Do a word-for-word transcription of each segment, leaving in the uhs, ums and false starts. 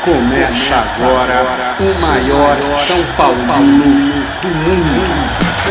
Começa agora o maior São Paulino do mundo.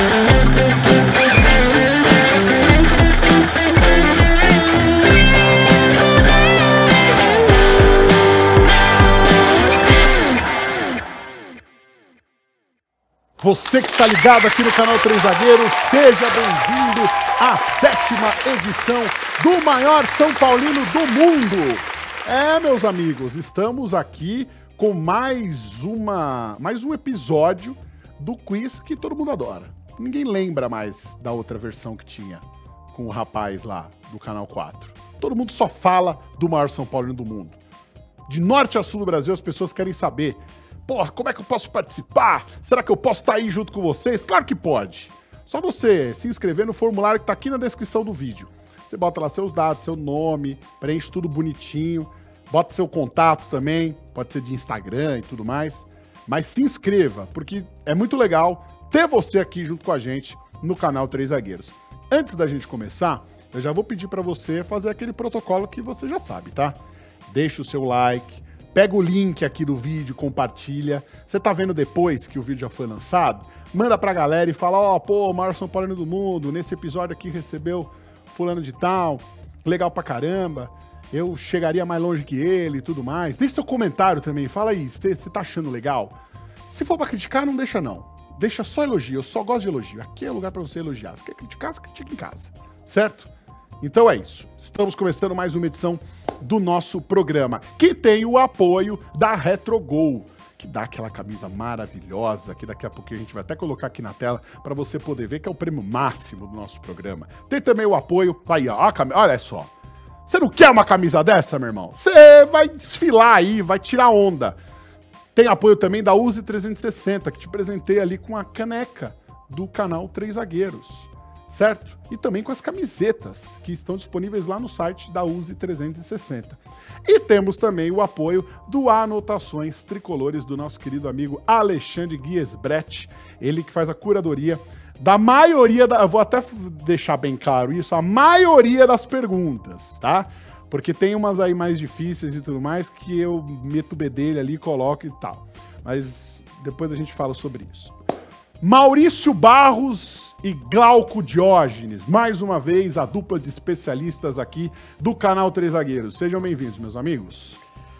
Você que está ligado aqui no canal Três Zagueiros, seja bem-vindo à sétima edição do maior São Paulino do mundo. É, meus amigos, estamos aqui com mais uma, mais um episódio do quiz que todo mundo adora. Ninguém lembra mais da outra versão que tinha com o rapaz lá do Canal quatro. Todo mundo só fala do maior São Paulino do mundo. De norte a sul do Brasil, as pessoas querem saber: porra, como é que eu posso participar? Será que eu posso estar aí junto com vocês? Claro que pode. Só você se inscrever no formulário que está aqui na descrição do vídeo. Você bota lá seus dados, seu nome, preenche tudo bonitinho, bota seu contato também, pode ser de Instagram e tudo mais. Mas se inscreva, porque é muito legal ter você aqui junto com a gente no canal Três Zagueiros. Antes da gente começar, eu já vou pedir para você fazer aquele protocolo que você já sabe, tá? Deixa o seu like, pega o link aqui do vídeo, compartilha. Você tá vendo depois que o vídeo já foi lançado? Manda pra galera e fala: ó, oh, pô, o maior São Paulino do mundo, nesse episódio aqui recebeu fulano de tal, legal pra caramba, eu chegaria mais longe que ele e tudo mais. Deixa seu comentário também, fala aí, você tá achando legal? Se for pra criticar, não deixa não. Deixa só elogio, eu só gosto de elogio. Aqui é lugar pra você elogiar. Se quer criticar, você critica em casa, certo? Então é isso. Estamos começando mais uma edição do nosso programa, que tem o apoio da Retrogol, que dá aquela camisa maravilhosa, que daqui a pouquinho a gente vai até colocar aqui na tela para você poder ver que é o prêmio máximo do nosso programa. Tem também o apoio, aí ó, olha só. Você não quer uma camisa dessa, meu irmão? Você vai desfilar aí, vai tirar onda. Tem apoio também da Uzi trezentos e sessenta, que te presenteia ali com a caneca do canal Três Zagueiros, certo? E também com as camisetas que estão disponíveis lá no site da Uzi trezentos e sessenta. E temos também o apoio do Anotações Tricolores do nosso querido amigo Alexandre Guiesbrecht, ele que faz a curadoria da maioria, da, eu vou até deixar bem claro isso, a maioria das perguntas, tá? Porque tem umas aí mais difíceis e tudo mais que eu meto o bedelho ali, coloco e tal. Mas depois a gente fala sobre isso. Maurício Barros e Glauco Diógenes, mais uma vez a dupla de especialistas aqui do canal Três Zagueiros. Sejam bem-vindos, meus amigos.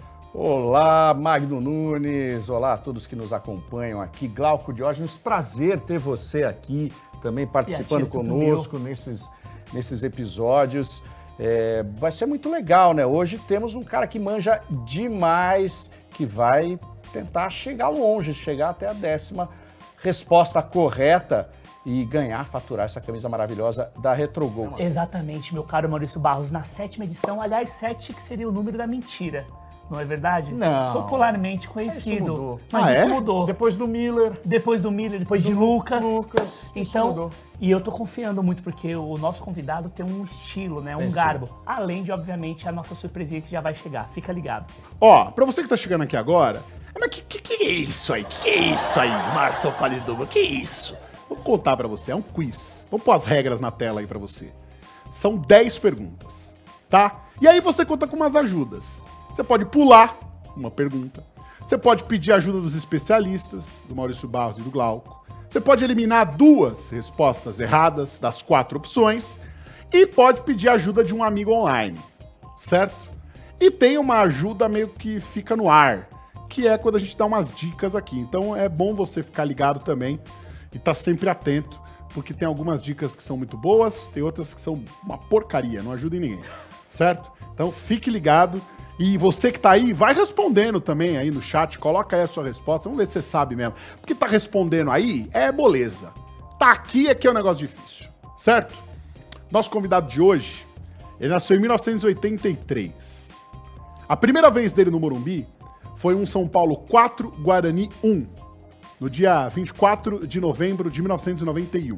Olá, Magno Nunes, olá a todos que nos acompanham aqui. Glauco Diógenes, prazer ter você aqui também participando conosco nesses, nesses episódios. É, vai ser muito legal, né? Hoje temos um cara que manja demais, que vai tentar chegar longe, chegar até a décima resposta correta e ganhar, faturar essa camisa maravilhosa da Retrogol. Exatamente, meu caro Maurício Barros, na sétima edição, aliás, sete que seria o número da mentira, não é verdade? Não. Popularmente conhecido. Isso mudou. Mas Ah, isso é? mudou. Depois do Miller. Depois do Miller, depois do de Lucas. Lucas. Isso Então, mudou. e eu tô confiando muito porque o nosso convidado tem um estilo, né? Um Tem garbo. Além de, obviamente, a nossa surpresinha que já vai chegar. Fica ligado. Ó, pra você que tá chegando aqui agora, mas que, que, que é isso aí? Que, que é isso aí, maior São Paulino do mundo? Que é isso? Vou contar pra você, é um quiz. Vamos pôr as regras na tela aí pra você. São dez perguntas, tá? E aí você conta com umas ajudas. Você pode pular uma pergunta. Você pode pedir ajuda dos especialistas, do Maurício Barros e do Glauco. Você pode eliminar duas respostas erradas das quatro opções. E pode pedir ajuda de um amigo online, certo? E tem uma ajuda meio que fica no ar, que é quando a gente dá umas dicas aqui. Então é bom você ficar ligado também e estar sempre atento, porque tem algumas dicas que são muito boas, tem outras que são uma porcaria, não ajudam ninguém, certo? Então fique ligado. E você que tá aí, vai respondendo também aí no chat, coloca aí a sua resposta, vamos ver se você sabe mesmo. Porque tá respondendo aí, é moleza. Tá aqui é que é um negócio difícil, certo? Nosso convidado de hoje, ele nasceu em mil novecentos e oitenta e três. A primeira vez dele no Morumbi foi um São Paulo quatro, Guarani um, no dia vinte e quatro de novembro de mil novecentos e noventa e um.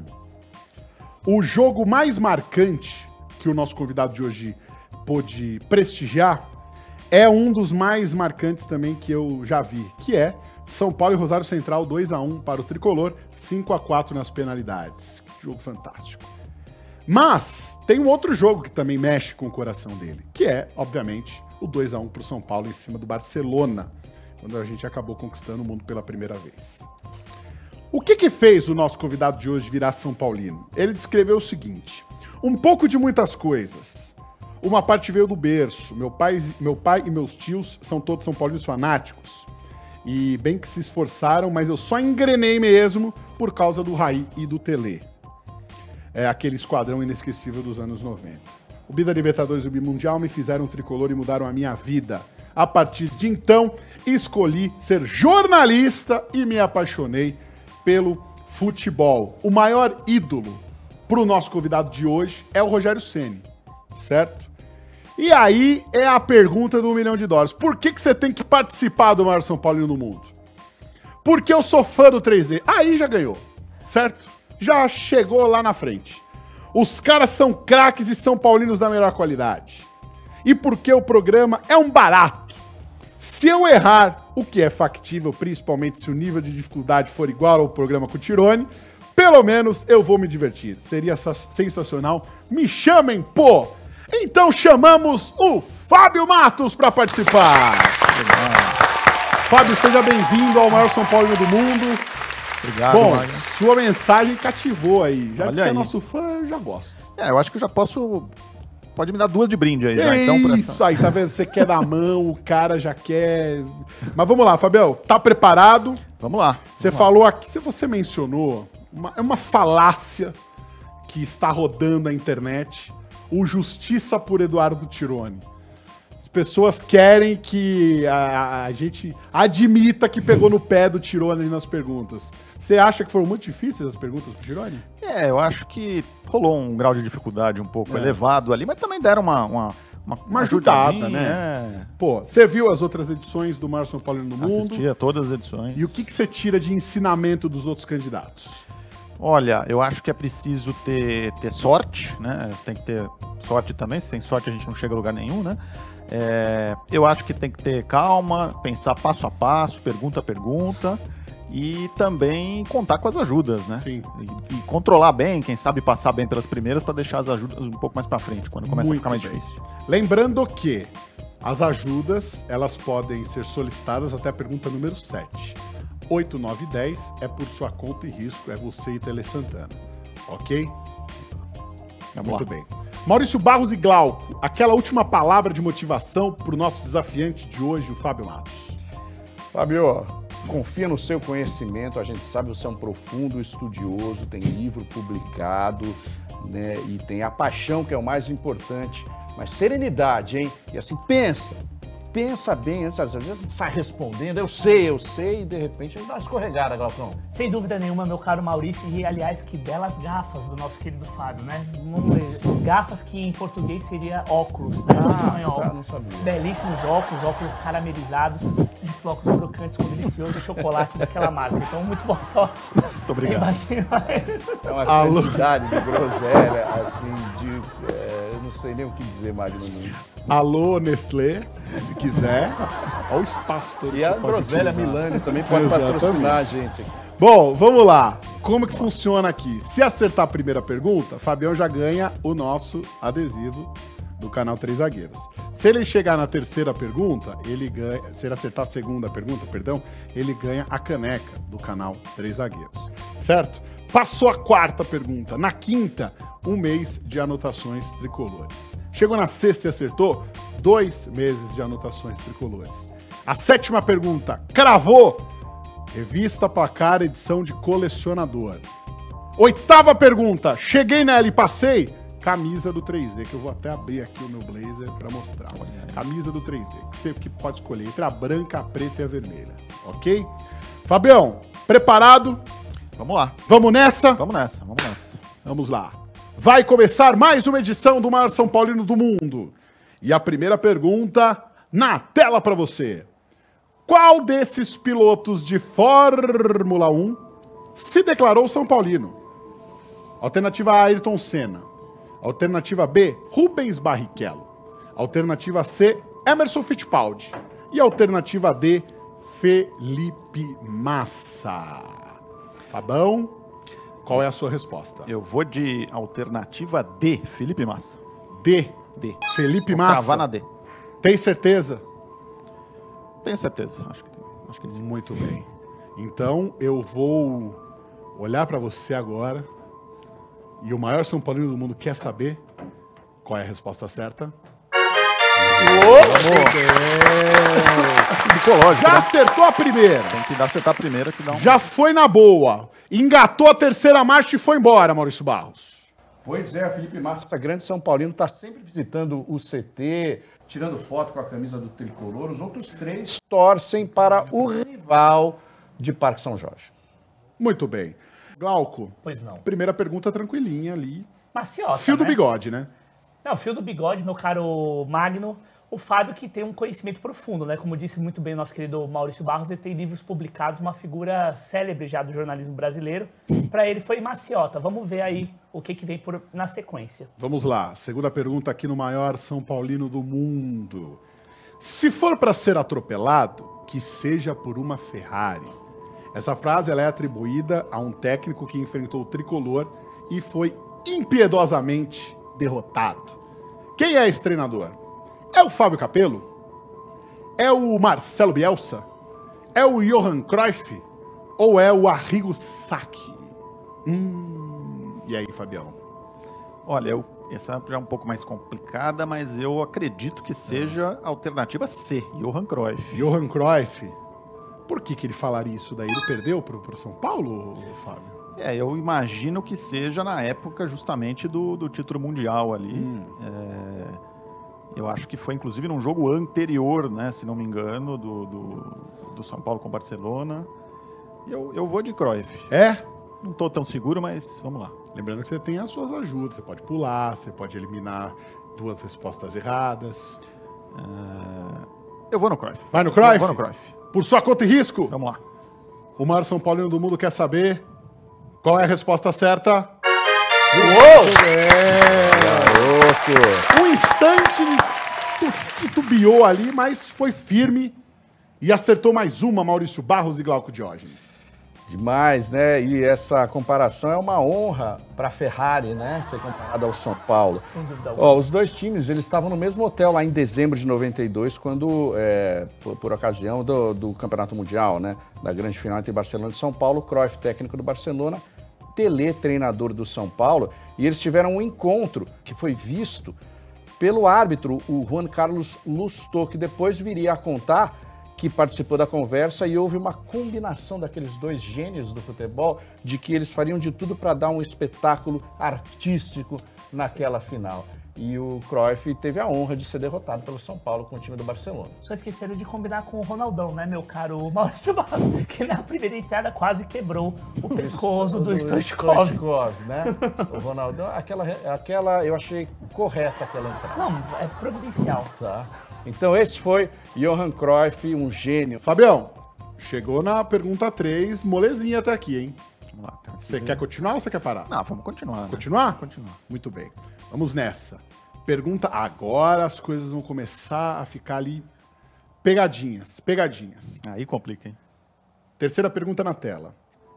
O jogo mais marcante que o nosso convidado de hoje pôde prestigiar é um dos mais marcantes também que eu já vi, que é São Paulo e Rosário Central dois a um para o Tricolor, cinco a quatro nas penalidades. Que jogo fantástico. Mas tem um outro jogo que também mexe com o coração dele, que é, obviamente, o dois a um para o São Paulo em cima do Barcelona. quando a gente acabou conquistando o mundo pela primeira vez. O que que fez o nosso convidado de hoje virar São Paulino? Ele descreveu o seguinte: um pouco de muitas coisas. Uma parte veio do berço. Meu pai, meu pai e meus tios são todos São Paulinos fanáticos. E bem que se esforçaram, mas eu só engrenei mesmo por causa do Raí e do Telê. É aquele esquadrão inesquecível dos anos noventa. O Bida Libertadores e o Bimundial me fizeram tricolor e mudaram a minha vida. A partir de então, escolhi ser jornalista e me apaixonei pelo futebol. O maior ídolo para o nosso convidado de hoje é o Rogério Ceni, certo? E aí é a pergunta do um milhão de dólares. Por que que você tem que participar do maior São Paulino do mundo? Porque eu sou fã do três D. Aí já ganhou, certo? Já chegou lá na frente. Os caras são craques e São Paulinos da melhor qualidade. E porque o programa é um barato. Se eu errar, o que é factível, principalmente se o nível de dificuldade for igual ao programa com o Tirone, pelo menos eu vou me divertir. Seria sensacional. Me chamem, pô! Então chamamos o Fábio Matos para participar. Fábio, seja bem-vindo ao maior São Paulino do mundo. Obrigado, Bom, Magno. sua mensagem cativou aí. Já Olha disse que é aí. nosso fã, eu já gosto. É, eu acho que eu já posso... Pode me dar duas de brinde aí, já, É então. pra isso essa- aí, tá vendo? Você quer dar a mão, o cara já quer... Mas vamos lá, Fabião, tá preparado? Vamos lá. Você vamos lá. falou aqui, se você mencionou, uma, é uma falácia que está rodando a internet, o Justiça por Eduardo Tirone. As pessoas querem que a, a gente admita que pegou no pé do Tirone ali nas perguntas. Você acha que foram muito difíceis as perguntas pro Tirone? É, eu acho que rolou um grau de dificuldade um pouco É. elevado ali, mas também deram uma... Uma, uma, Uma ajudada, ajudadinha, né? É. Pô, você viu as outras edições do maior São Paulino do mundo? Assisti a todas as edições. E o que, que você tira de ensinamento dos outros candidatos? Olha, eu acho que é preciso ter, ter sorte, né? Tem que ter sorte também, sem sorte a gente não chega a lugar nenhum, né? É, eu acho que tem que ter calma, pensar passo a passo, pergunta a pergunta, e também contar com as ajudas, né? Sim. E, e controlar bem, quem sabe passar bem pelas primeiras para deixar as ajudas um pouco mais para frente, quando começa Muito a ficar mais bem. difícil. Lembrando que as ajudas, elas podem ser solicitadas até a pergunta número sete. oito, nove e dez é por sua conta e risco, é você e Tele Santana. Ok? Vamos Muito lá. bem. Maurício Barros e Glauco, aquela última palavra de motivação para o nosso desafiante de hoje, o Fábio Matos. Fábio, confia no seu conhecimento, a gente sabe que você é um profundo estudioso, tem livro publicado, né, e tem a paixão que é o mais importante, mas serenidade, hein? E assim, pensa, pensa bem antes, às vezes sai respondendo, eu sei, eu sei, e de repente dá uma escorregada, Glaucão. Sem dúvida nenhuma, meu caro Maurício, e aliás, que belas gafas do nosso querido Fábio, né? Um, gafas que em português seria óculos, né? Em espanhol. tá, não sabia. Belíssimos óculos, óculos caramelizados, de flocos crocantes com delicioso chocolate daquela marca. Então, muito boa sorte. Muito obrigado. É uma Alô? quantidade de groselha, assim, de... é, eu não sei nem o que dizer, Magno Nunes. Alô, Nestlé, se quiser. Olha o espaço todo. E que a você pode groselha utilizar. Milani também pode Exatamente. patrocinar a gente aqui. Bom, vamos lá. Como que funciona aqui? Se acertar a primeira pergunta, Fabião já ganha o nosso adesivo do canal Três Zagueiros. Se ele chegar na terceira pergunta, ele ganha. Se ele acertar a segunda pergunta, perdão, ele ganha a caneca do canal Três Zagueiros. Certo? Passou a quarta pergunta. Na quinta, um mês de anotações tricolores. Chegou na sexta e acertou, dois meses de anotações tricolores. A sétima pergunta, cravou. Revista Placar, edição de colecionador. Oitava pergunta, cheguei nela e passei. Camisa do três Z, que eu vou até abrir aqui o meu blazer para mostrar. Camisa do três Z, que você que pode escolher entre a branca, a preta e a vermelha. Ok? Fabião, preparado? Vamos lá. Vamos nessa? Vamos nessa, vamos nessa. Vamos lá. Vai começar mais uma edição do maior São Paulino do mundo. E a primeira pergunta na tela para você. Qual desses pilotos de Fórmula um se declarou São Paulino? Alternativa A, Ayrton Senna. Alternativa B, Rubens Barrichello. Alternativa C, Emerson Fittipaldi. E alternativa D, Felipe Massa. Fabão, qual é a sua resposta? Eu vou de alternativa D, Felipe Massa. D, D. Felipe Vou Massa. cravar na D. Tem certeza? Tenho certeza, acho que tem. Acho que sim. Muito bem. Então eu vou olhar para você agora e o maior São Paulino do mundo quer saber qual é a resposta certa. Psicológico, Já né? acertou a primeira. Tem que dar acertar a primeira que dá um... Já foi na boa. Engatou a terceira marcha e foi embora, Maurício Barros. Pois é, Felipe Massa, grande São Paulino, está sempre visitando o C T, tirando foto com a camisa do Tricolor. Os outros três torcem para o rival de Parque São Jorge. Muito bem. Glauco, Pois não. primeira pergunta tranquilinha ali. Maciota, Fio do né? bigode, né? Não, fio do bigode, meu caro Magno. O Fábio que tem um conhecimento profundo, né? Como disse muito bem o nosso querido Maurício Barros, ele tem livros publicados, uma figura célebre já do jornalismo brasileiro. Para ele foi maciota. Vamos ver aí o que, que vem por, na sequência. Vamos lá. Segunda pergunta aqui no maior São Paulino do mundo. Se for para ser atropelado, que seja por uma Ferrari. Essa frase ela é atribuída a um técnico que enfrentou o tricolor e foi impiedosamente derrotado. Quem é esse treinador? É o Fábio Capello? É o Marcelo Bielsa? É o Johan Cruyff? Ou é o Arrigo Sacchi? Hum, e aí, Fabião? Olha, eu, essa já é um pouco mais complicada, mas eu acredito que seja a alternativa C, Johan Cruyff. Johan Cruyff. Por que, que ele falaria isso daí? Ele perdeu pro, pro São Paulo, Fábio? É, eu imagino que seja na época justamente do, do título mundial ali. Hum. É, eu acho que foi inclusive num jogo anterior, né, se não me engano, do, do, do São Paulo com o Barcelona. Eu, eu vou de Cruyff. É? Não tô tão seguro, mas vamos lá. Lembrando que você tem as suas ajudas. Você pode pular, você pode eliminar duas respostas erradas. É, eu vou no Cruyff. Vai no Cruyff? Vou no Cruyff. Por sua conta e risco? Vamos lá. O maior São Paulino do mundo quer saber qual é a resposta certa. Uou! Garoto! Um instante tu- titubeou ali, mas foi firme e acertou mais uma, Maurício Barros e Glauco Diógenes. Demais, né? E essa comparação é uma honra para a Ferrari, né? Ser comparada ao São Paulo. Sem dúvida alguma. Ó, os dois times, eles estavam no mesmo hotel lá em dezembro de noventa e dois, quando, é, por, por ocasião do, do Campeonato Mundial, né? Da grande final entre Barcelona e São Paulo, Cruyff, técnico do Barcelona, Telê, treinador do São Paulo, e eles tiveram um encontro que foi visto pelo árbitro, o Juan Carlos Lustó, que depois viria a contar que participou da conversa e houve uma combinação daqueles dois gênios do futebol de que eles fariam de tudo para dar um espetáculo artístico naquela final. E o Cruyff teve a honra de ser derrotado pelo São Paulo com o time do Barcelona. Só esqueceram de combinar com o Ronaldão, né, meu caro Maurício Barros? Que na primeira entrada quase quebrou o pescoço do Stoichkov. Stoichkov, né? O Ronaldão, aquela, aquela, eu achei correta aquela entrada. Não, é providencial. Tá. Então esse foi Johan Cruyff, um gênio. Fabião, chegou na pergunta três, molezinha até aqui, hein? Vamos lá. Tem que Você ver. quer continuar ou você quer parar? Não, vamos continuar. Né? Continuar? Continuar. Muito bem. Vamos nessa. Pergunta, agora as coisas vão começar a ficar ali pegadinhas, pegadinhas. Aí complica, hein? Terceira pergunta na tela.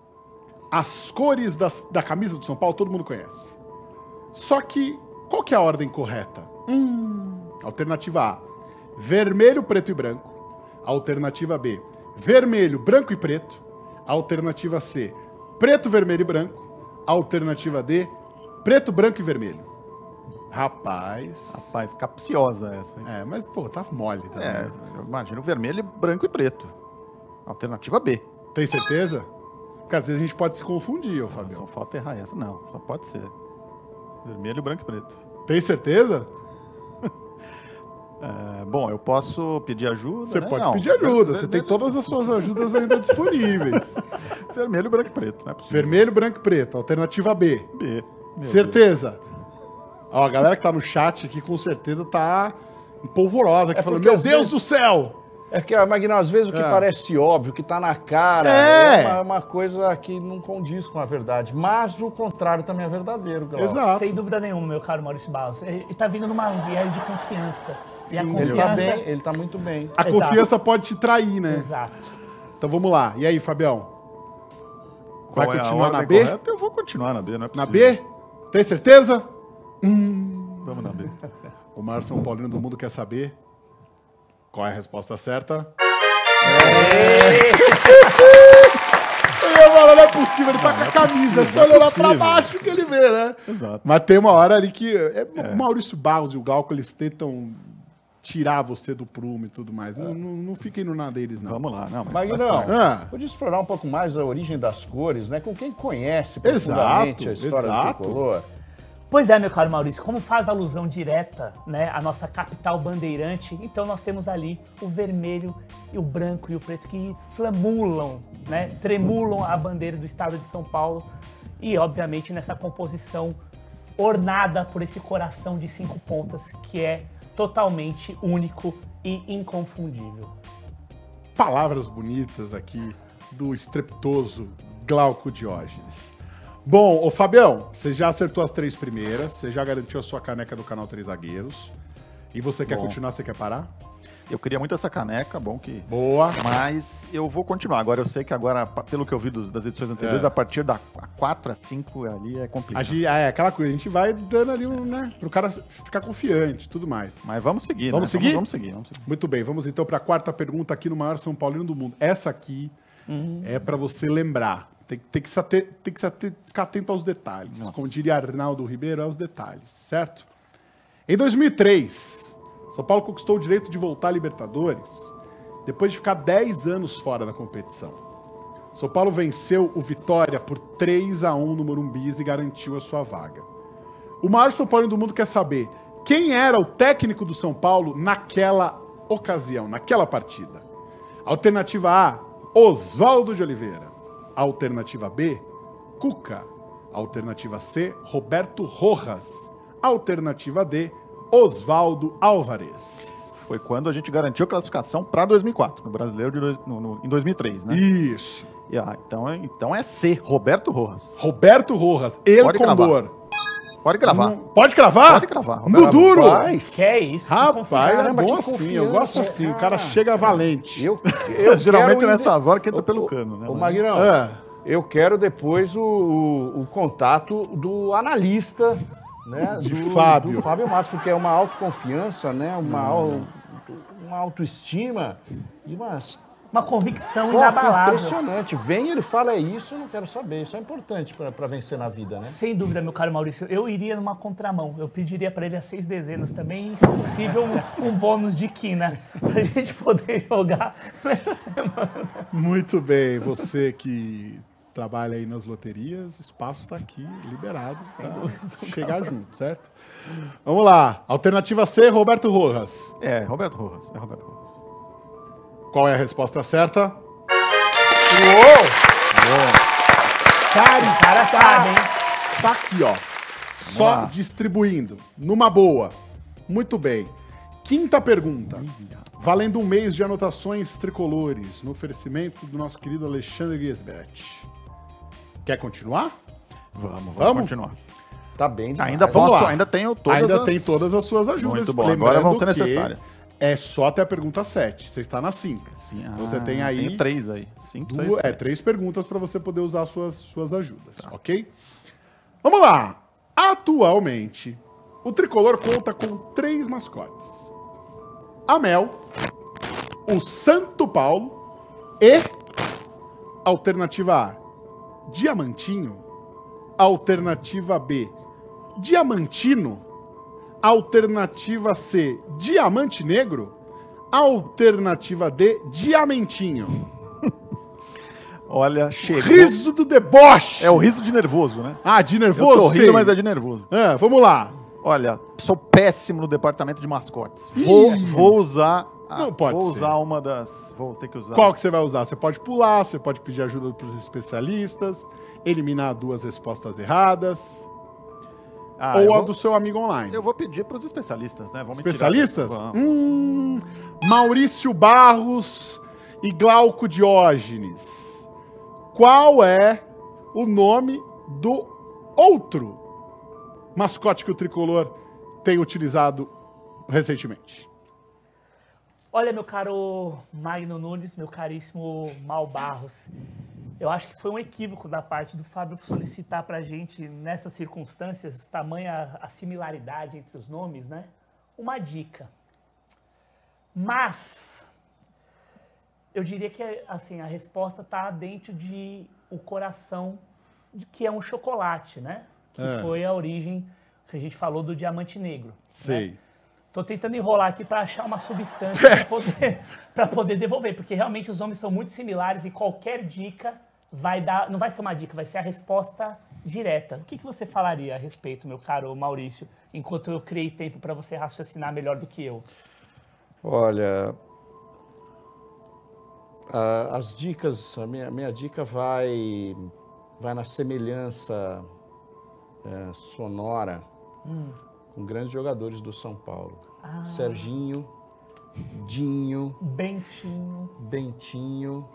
As cores das- da camisa do São Paulo todo mundo conhece. Só que, qual que é a ordem correta? Hum, alternativa A, vermelho, preto e branco. Alternativa B, vermelho, branco e preto. Alternativa C, preto, vermelho e branco. Alternativa D, preto, branco e vermelho. Rapaz. Rapaz, capciosa essa, hein? É, mas, pô, tá mole também. É, eu imagino vermelho, branco e preto. Alternativa B. Tem certeza? Porque às vezes a gente pode se confundir, ô Só Fabião. falta errar essa. Não, só pode ser. Vermelho, branco e preto. Tem certeza? É, bom, eu posso pedir ajuda, Você né? pode Não, pedir ajuda, ver- você tem vermelho- todas as suas ajudas ainda disponíveis. Vermelho, branco e preto, não é possível. Vermelho, branco e preto. Alternativa B. B. Meu Certeza? Ó, a galera que tá no chat aqui com certeza tá empolvorosa, aqui É falando, porque meu às Deus vezes- do céu! É que, Magnão, às vezes o que É. parece óbvio, que tá na cara, É. é, uma, uma coisa que não condiz com a verdade. Mas o contrário também é verdadeiro, Glauco. Exato. Sem dúvida nenhuma, meu caro Maurício Barros. Ele está vindo numa viés de confiança. E a Sim, Ele confiança... tá bem, ele tá muito bem. A Exato. confiança pode te trair, né? Exato. Então vamos lá. E aí, Fabião? Vai Qual é a continuar na ordem B? correta? Eu vou continuar na B, não é Na possível. B? Tem certeza? Vamos na B. O maior São Paulino do mundo quer saber qual é a resposta certa. Eu ia falar, não é possível, ele tá com a camisa, só olhar pra baixo que ele vê, né? Exato. Mas tem uma hora ali que é, o Maurício Barros e o Glauco, eles tentam tirar você do prumo e tudo mais. Não, não, não fiquem no nada deles, não. Vamos lá, não. Mas Magnão, Ah. podia explorar um pouco mais a origem das cores, né? Com quem conhece Exato, profundamente a história exato. do tricolor. Pois é, meu caro Maurício, como faz alusão direta, né, à nossa capital bandeirante, então nós temos ali o vermelho e o branco e o preto que flamulam, né, tremulam a bandeira do estado de São Paulo e, obviamente, nessa composição ornada por esse coração de cinco pontas que é totalmente único e inconfundível. Palavras bonitas aqui do estrepitoso Glauco Diógenes. Bom, ô Fabião, você já acertou as três primeiras, você já garantiu a sua caneca do canal Três Zagueiros. E você quer Bom. continuar, você quer parar? Eu queria muito essa caneca, bom que... Boa. Mas eu vou continuar. Agora eu sei que agora, pa- pelo que eu vi dos- das edições anteriores, É. a partir da quatro a cinco ali é A complicado. gente, é aquela coisa, a gente vai dando ali, um, né, pro cara ficar confiante e tudo mais. Mas vamos seguir, Vamos né? seguir? Vamos, vamos seguir, vamos seguir. Muito bem, vamos então para a quarta pergunta aqui no maior São Paulino do mundo. Essa aqui é para você lembrar. Tem, tem que, se ater, tem que se ater, ficar atento aos detalhes. Nossa. Como diria Arnaldo Ribeiro, aos detalhes, certo? Em dois mil e três, São Paulo conquistou o direito de voltar à Libertadores depois de ficar dez anos fora da competição. São Paulo venceu o Vitória por três a um no Morumbi e garantiu a sua vaga. O maior São Paulino do mundo quer saber quem era o técnico do São Paulo naquela ocasião, naquela partida. Alternativa A, Oswaldo de Oliveira. Alternativa B, Cuca. Alternativa C, Roberto Rojas. Alternativa D, Oswaldo Álvares. Foi quando a gente garantiu a classificação para dois mil e quatro, no Brasileiro de dois- no- no- em dois mil e três, né? Isso. E, ah, então, é- então é C, Roberto Rojas. Roberto Rojas, El Pode Condor. Pode gravar. Não- Pode cravar? Pode cravar. No duro. Rapaz, Que é isso? que Rapaz, é Caramba, bom que assim. Eu gosto confiança, assim. O cara. cara chega valente. eu, eu Geralmente quero nessas horas que entra Ô, pelo ô, cano, né? Ô, Mas- Magnão, É. eu quero depois o, o, o contato do analista, né? De do, Fábio. do Fábio Matos, porque é uma autoconfiança, né? Uma, au- uma autoestima e umas Uma convicção foco inabalável. impressionante. Vem ele fala, é isso, eu não quero saber. Isso é importante para vencer na vida, né? Sem dúvida, meu caro Maurício, eu iria numa contramão. Eu pediria para ele as seis dezenas também, e, se possível, um, um bônus de quina, pra gente poder jogar nessa semana. Muito bem. Você que trabalha aí nas loterias, o espaço está aqui liberado para chegar junto, certo? Vamos lá. Alternativa C, Roberto Rojas. É, Roberto Rojas. É Roberto Rojas. Qual é a resposta certa? Uou! Cara, O cara está- sabe, hein? Tá aqui, ó. Só lá. distribuindo. Numa boa. Muito bem. Quinta pergunta. Valendo um mês de anotações tricolores no oferecimento do nosso querido Alexandre Giesbert. Quer continuar? Vamos, vamos, Vamos? continuar. Tá bem demais. Ainda vamos posso, lá. ainda tenho todas Ainda as... tem todas as suas ajudas. Muito bom, Lembrando agora vão ser que necessárias. É só até a pergunta sete. Você está na cinco. Sim, Você ah, tem aí Tem três aí. Cinco, seis, Duas, é, sete. três perguntas para você poder usar as suas, suas ajudas, ok? Vamos lá. Atualmente, o Tricolor conta com três mascotes. A Mel, o Santo Paulo e, alternativa A, Diamantinho, alternativa B, Diamantino, alternativa C, Diamante Negro, alternativa D, Diamentinho. Olha, chegou. Riso do deboche! É o riso de nervoso, né? Ah, de Eu nervoso? tô rindo, Sei. mas é de nervoso. Ah, vamos lá. Olha, sou péssimo no departamento de mascotes. Vou, Ih. vou usar... a- Não pode Vou ser. usar uma das... Vou ter que usar... Qual que você vai usar? Você pode pular, você pode pedir ajuda para os especialistas, eliminar duas respostas erradas, Ah, eu ou a vou- do seu amigo online. Eu vou pedir para os especialistas, né? Vamos me tirar Especialistas? dessa. Vamos. Hum, Maurício Barros e Glauco Diógenes. Qual é o nome do outro mascote que o Tricolor tem utilizado recentemente? Olha, meu caro Magno Nunes, meu caríssimo Mal Barros, eu acho que foi um equívoco da parte do Fábio solicitar pra gente, nessas circunstâncias, tamanha a similaridade entre os nomes, né? Uma dica. Mas eu diria que assim, a resposta está dentro de o coração, de, que é um chocolate, né? Que É. foi a origem que a gente falou do diamante negro. Sei. Né? Tô tentando enrolar aqui para achar uma substância para poder, pra poder devolver, porque realmente os nomes são muito similares e qualquer dica vai dar, não vai ser uma dica, vai ser a resposta direta. O que, que você falaria a respeito, meu caro Maurício, enquanto eu criei tempo para você raciocinar melhor do que eu? Olha, a- as dicas, a minha, minha dica vai, vai na semelhança é, sonora com grandes jogadores do São Paulo. Serginho, Dinho, Bentinho. Bentinho.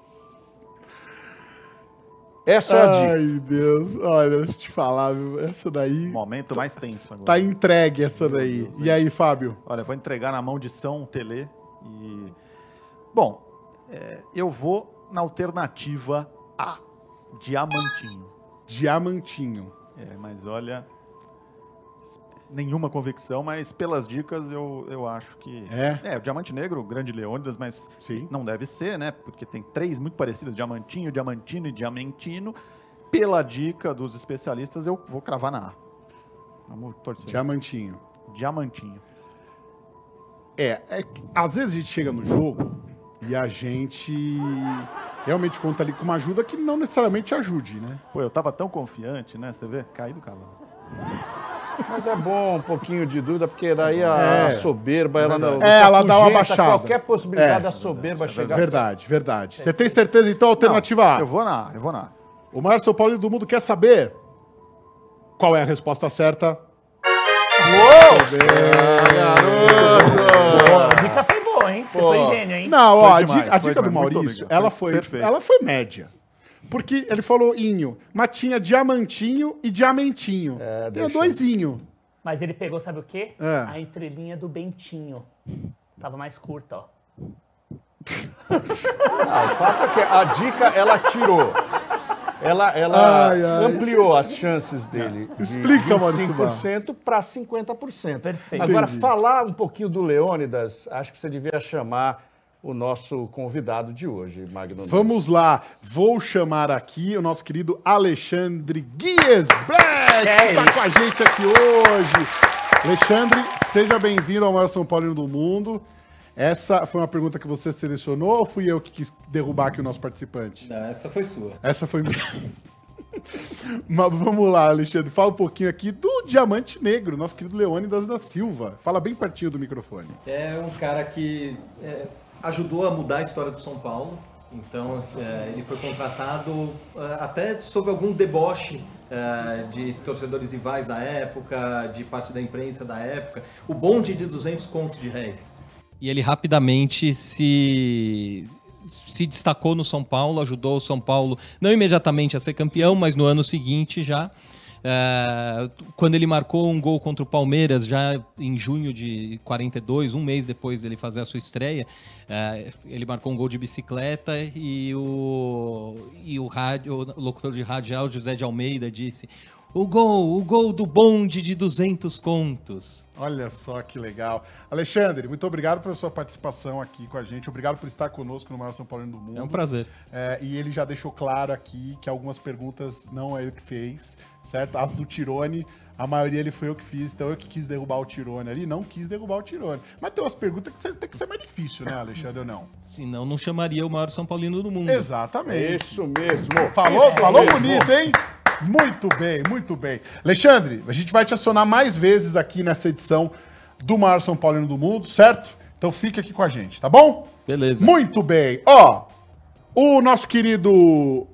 Essa é a dica. Ai, Deus. Olha, deixa eu te falar, viu? Essa daí Momento mais tenso agora. tá entregue, essa daí. Deus, E aí, Fábio? Olha, eu vou entregar na mão de São Telê e... Bom, é, eu vou na alternativa A, Diamantinho. Diamantinho. É, mas olha, nenhuma convicção, mas pelas dicas eu, eu acho que... É? É, o Diamante Negro, o Grande Leônidas, mas Sim. não deve ser, né? Porque tem três muito parecidas, Diamantinho, Diamantino e Diamantino. Pela dica dos especialistas, eu vou cravar na A. Vamos torcer. Diamantinho. Diamantinho. É, é que às vezes a gente chega no jogo e a gente realmente conta ali com uma ajuda que não necessariamente ajude, né? Pô, eu tava tão confiante, né? Você vê? Caí do cavalo. Mas é bom um pouquinho de dúvida, porque daí a, É. a soberba, ela não. É, ela dá uma afugenta baixada. Qualquer possibilidade É. da soberba chegar. Verdade, verdade. Você tem certeza, então, alternativa A? Eu vou na A, eu vou na A. O maior São Paulo do mundo quer saber qual é a resposta certa. Boa, a dica foi boa, hein? Você Pô. foi gênio, hein? Não, ó, Foi a demais, dica, a foi dica do demais. Muito Maurício, obrigado. ela Foi foi, perfeito. ela foi média. Porque ele falou inho, mas tinha diamantinho e diamentinho. É, Tem deixa- dois inho. Mas ele pegou, sabe o quê? É. A entrelinha do Bentinho. Tava mais curta, ó. Ah, o fato é que a dica ela tirou. Ela, ela Ai, ai. ampliou as chances dele Explica, de Maurício vinte e cinco por cento para cinquenta por cento. Perfeito. Agora, Entendi. falar um pouquinho do Leônidas, acho que você devia chamar o nosso convidado de hoje, Magno Nunes. Vamos lá, vou chamar aqui o nosso querido Alexandre Guies Black, É que tá isso. com a gente aqui hoje. Alexandre, seja bem-vindo ao maior São Paulino do mundo. Essa foi uma pergunta que você selecionou ou fui eu que quis derrubar aqui o nosso participante? Não, essa foi sua. Essa foi minha. Mas vamos lá, Alexandre, fala um pouquinho aqui do Diamante Negro, nosso querido Leônidas da Silva. Fala bem pertinho do microfone. É um cara que é, ajudou a mudar a história do São Paulo. Então, é, ele foi contratado é, até sob algum deboche é, de torcedores rivais da época, de parte da imprensa da época. O bonde de duzentos contos de réis. E ele rapidamente se, se destacou no São Paulo, ajudou o São Paulo, não imediatamente a ser campeão, mas no ano seguinte já. É, quando ele marcou um gol contra o Palmeiras, já em junho de quarenta e dois, um mês depois dele fazer a sua estreia, é, ele marcou um gol de bicicleta e o, e o, rádio, o locutor de rádio, Geraldo José de Almeida, disse: o gol, o gol do bonde de duzentos contos. Olha só que legal. Alexandre, muito obrigado pela sua participação aqui com a gente. Obrigado por estar conosco no maior São Paulino do mundo. É um prazer. É, e ele já deixou claro aqui que algumas perguntas não é ele que fez, certo? As do Tirone, a maioria ele foi eu que fiz, então eu que quis derrubar o Tirone ali, não quis derrubar o Tirone. Mas tem umas perguntas que tem que ser mais difícil, né, Alexandre, ou não? Senão não chamaria o maior São Paulino do mundo. Exatamente. Isso mesmo. Falou, Isso falou mesmo. bonito, hein? Muito bem, muito bem. Alexandre, a gente vai te acionar mais vezes aqui nessa edição do maior São Paulino do mundo, certo? Então fica aqui com a gente, tá bom? Beleza. Muito bem. Ó, o nosso querido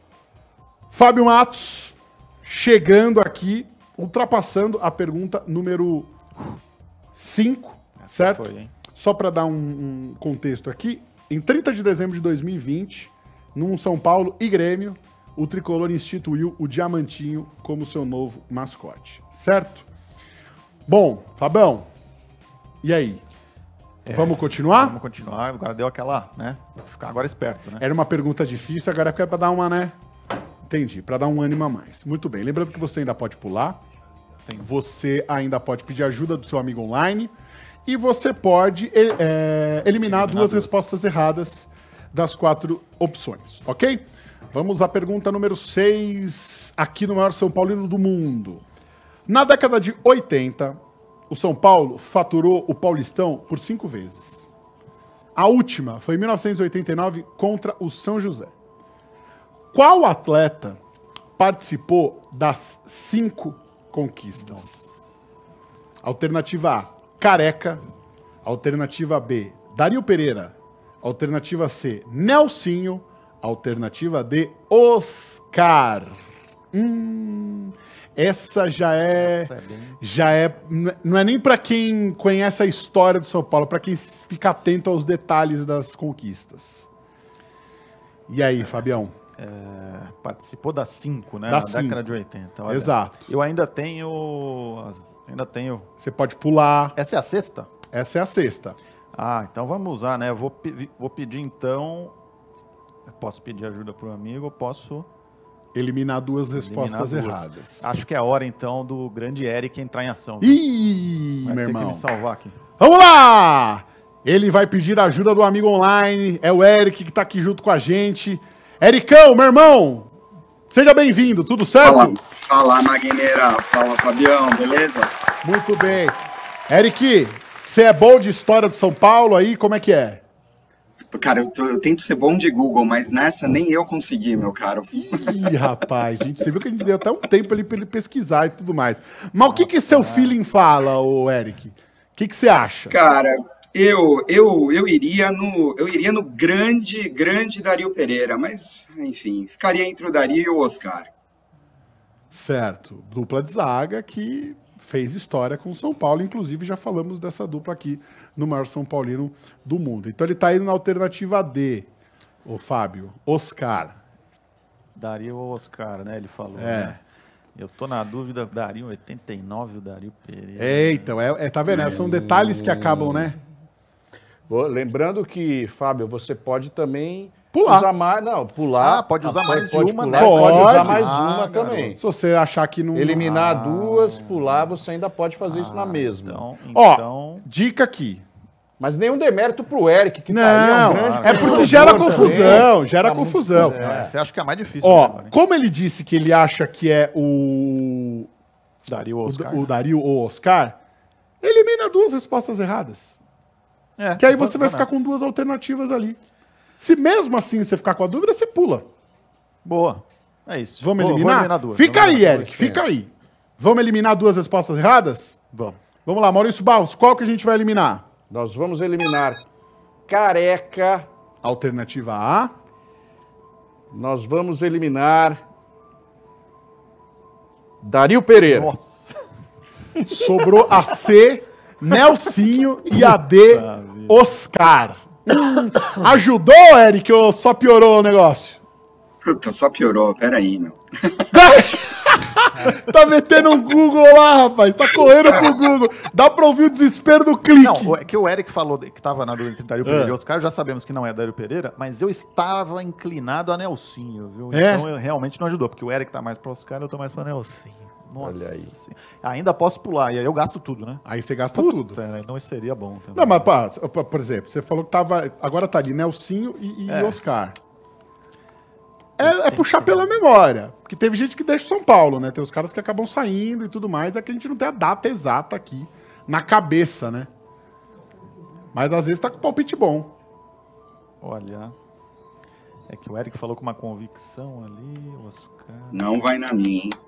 Fábio Matos chegando aqui, ultrapassando a pergunta número cinco, certo? Foi, hein? Só para dar um, um contexto aqui, em trinta de dezembro de dois mil e vinte, num São Paulo e Grêmio, o Tricolor instituiu o Diamantinho como seu novo mascote, certo? Bom, Fabão, e aí? Vamos continuar? Vamos continuar. Agora deu aquela, né? Vou ficar agora esperto, né? Era uma pergunta difícil, agora é para dar uma, né? Entendi, para dar um ânimo a mais. Muito bem, lembrando que você ainda pode pular, você ainda pode pedir ajuda do seu amigo online e você pode é, eliminar Eliminar duas duas. respostas erradas das quatro opções, ok? Vamos à pergunta número seis, aqui no maior São Paulino do mundo. Na década de oitenta, o São Paulo faturou o Paulistão por cinco vezes. A última foi em mil novecentos e oitenta e nove contra o São José. Qual atleta participou das cinco conquistas? Alternativa A, Careca. Alternativa B, Dario Pereira. Alternativa C, Nelsinho. Alternativa D, Oscar. Hum, essa já é, Essa é bem... já é, não é nem para quem conhece a história do São Paulo, para quem fica atento aos detalhes das conquistas. E aí, Fabião? É, participou das cinco, né? Das na cinco. década de oitenta. Olha, Exato. Eu ainda tenho... as- Ainda tenho... Você pode pular. Essa é a sexta? Essa é a sexta. Ah, então vamos usar, né? Eu vou, pe- vou pedir, então... Eu posso pedir ajuda para o amigo, eu posso... Eliminar duas respostas eliminar duas. erradas. Acho que é a hora, então, do grande Eric entrar em ação. Ih, Vai meu ter que irmão. me salvar aqui. Vamos lá! Ele vai pedir ajuda do amigo online. É o Eric que tá aqui junto com a gente. Ericão, meu irmão! Seja bem-vindo, tudo certo? Fala, fala Magneira, fala Fabião, beleza? Muito bem. Eric, você é bom de história do São Paulo aí? Como é que é? Cara, eu, tô- eu tento ser bom de Google, mas nessa nem eu consegui, meu caro. Ih, rapaz, gente, você viu que a gente deu até um tempo ali pra ele pesquisar e tudo mais. Mas o que que seu feeling fala, ô Eric? O que que você acha? Cara, eu, eu, eu iria no, eu iria no grande, grande Dario Pereira, mas enfim, ficaria entre o Dario e o Oscar. Certo. Dupla de zaga que fez história com o São Paulo. Inclusive, já falamos dessa dupla aqui no maior São Paulino do mundo. Então ele tá indo na alternativa D, o Fábio. Oscar. Dario ou Oscar, né? Ele falou. É. Né? Eu tô na dúvida, Dario oitenta e nove ou Dario Pereira. É, então, é, é, tá vendo? É, São detalhes que acabam, né? Vou- Lembrando que, Fábio, você pode também Pular. usar mais. Não, pular. Ah, pode usar mais de pode uma, pular, né? Pode Pode. usar mais Ah, uma garoto. também. Se você achar que não... Eliminar duas, pular, você ainda pode fazer isso na mesma. Então, Ó, então dica aqui. Mas nenhum demérito pro Eric, que Não, tá aí, é um grande é porque conhecedor gera também. confusão, gera Tá muito- confusão. é. é, você acha que é mais difícil. Ó, agora, hein? como ele disse que ele acha que é o, Dario ou o, Oscar. o Dario ou Oscar, elimina duas respostas erradas. É, Que aí você vai vamos ficar nessa. com duas alternativas ali. Se mesmo assim você ficar com a dúvida, você pula. Boa. É isso. Vamos Vou- vou eliminar? duas. Fica Vamos aí, eliminar Eric, fica aí. Vamos eliminar duas respostas erradas? duas. Vamos. Vamos lá, Maurício Barros, qual que a gente vai eliminar? Nós vamos eliminar Careca, Alternativa A. nós vamos eliminar Dario Pereira. Nossa. Sobrou a C, Nelsinho e a D, Oscar. Hum, ajudou, Eric, ou só piorou o negócio? Puta, só piorou, peraí, meu. Tá metendo um Google lá, rapaz. Tá correndo com o Google. Dá pra ouvir o desespero do clique. Não, é que o Eric falou que tava na dúvida entre Dario Pereira É. e Oscar, já sabemos que não é Dario Pereira, mas eu estava inclinado a Nelsinho, viu? É? Então eu realmente não ajudou, porque o Eric tá mais pra Oscar, eu tô mais pra Nelsinho. Nossa, Olha aí. assim. Ainda posso pular, e aí eu gasto tudo, né? Aí você gasta tudo. Puta, né? Então isso seria bom também. Não, mas, pá, por- por exemplo, você falou que tava. Agora tá ali Nelsinho e, e É. Oscar. É, é puxar pela memória. Porque teve gente que deixa o São Paulo, né? Tem os caras que acabam saindo e tudo mais. É que a gente não tem a data exata aqui na cabeça, né? Mas às vezes tá com palpite bom. Olha, é que o Eric falou com uma convicção ali, Oscar... Não vai na minha, hein?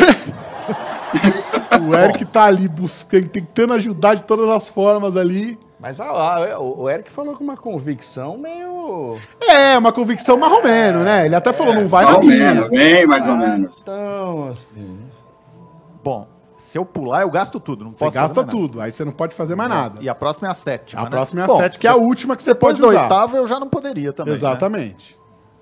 O Eric tá ali buscando, tentando ajudar de todas as formas ali. Mas a- a- o o Eric falou com uma convicção meio... É, uma convicção marromeno, né? Ele até falou, não vai Mais na ou minha. menos, bem mais ou menos. Então, assim... Bom, se eu pular, eu gasto tudo, não Você posso gasta fazer mais tudo, aí você não pode fazer mais nada. nada. E a próxima é a sétima, A né? próxima é a Bom, sete, que é a última que você depois pode do usar. oitavo eu já não poderia também, né? Exatamente.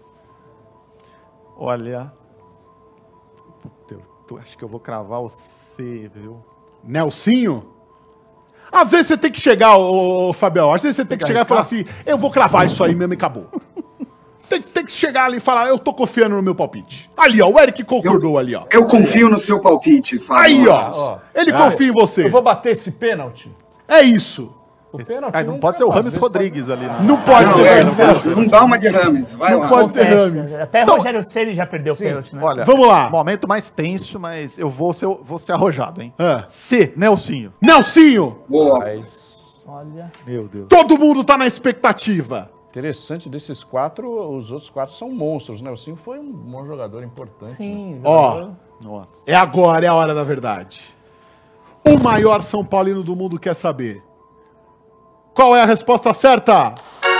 Olha... Puta, eu tô- acho que eu vou cravar o C, viu? Nelsinho? Às vezes você tem que chegar, ô, ô, Fabião, às vezes você tem, Tem que que chegar e falar arriscar? assim, eu vou cravar isso aí mesmo e acabou. tem, tem que chegar ali e falar, eu tô confiando no meu palpite. Ali, ó, o Eric concordou ali, ó. Eu confio no seu palpite, Fábio. Aí, ó, ó. ele Ah, confia em você. Eu vou bater esse pênalti. É isso. O pênalti Ah, não nunca, pode ser o às Rames vezes, Rodrigues ali. Né? Não pode Não, ser. é, Marcelo. não, não dá uma de Rames, vai Não lá. pode ser Acontece, Rames. Até Rogério Ceni já perdeu o pênalti, né? Olha, Vamos lá. Momento mais tenso, mas eu vou ser, vou ser arrojado, hein? Ah. C, Nelsinho. Nelsinho, Boa. Olha. Meu Deus. todo mundo tá na expectativa. Interessante, desses quatro, os outros quatro são monstros, né? O Cinco foi um bom jogador importante. né? Sim. Ó. jogador. Nossa. É agora, é a hora da verdade. O maior São Paulino do mundo quer saber. Qual é a resposta certa?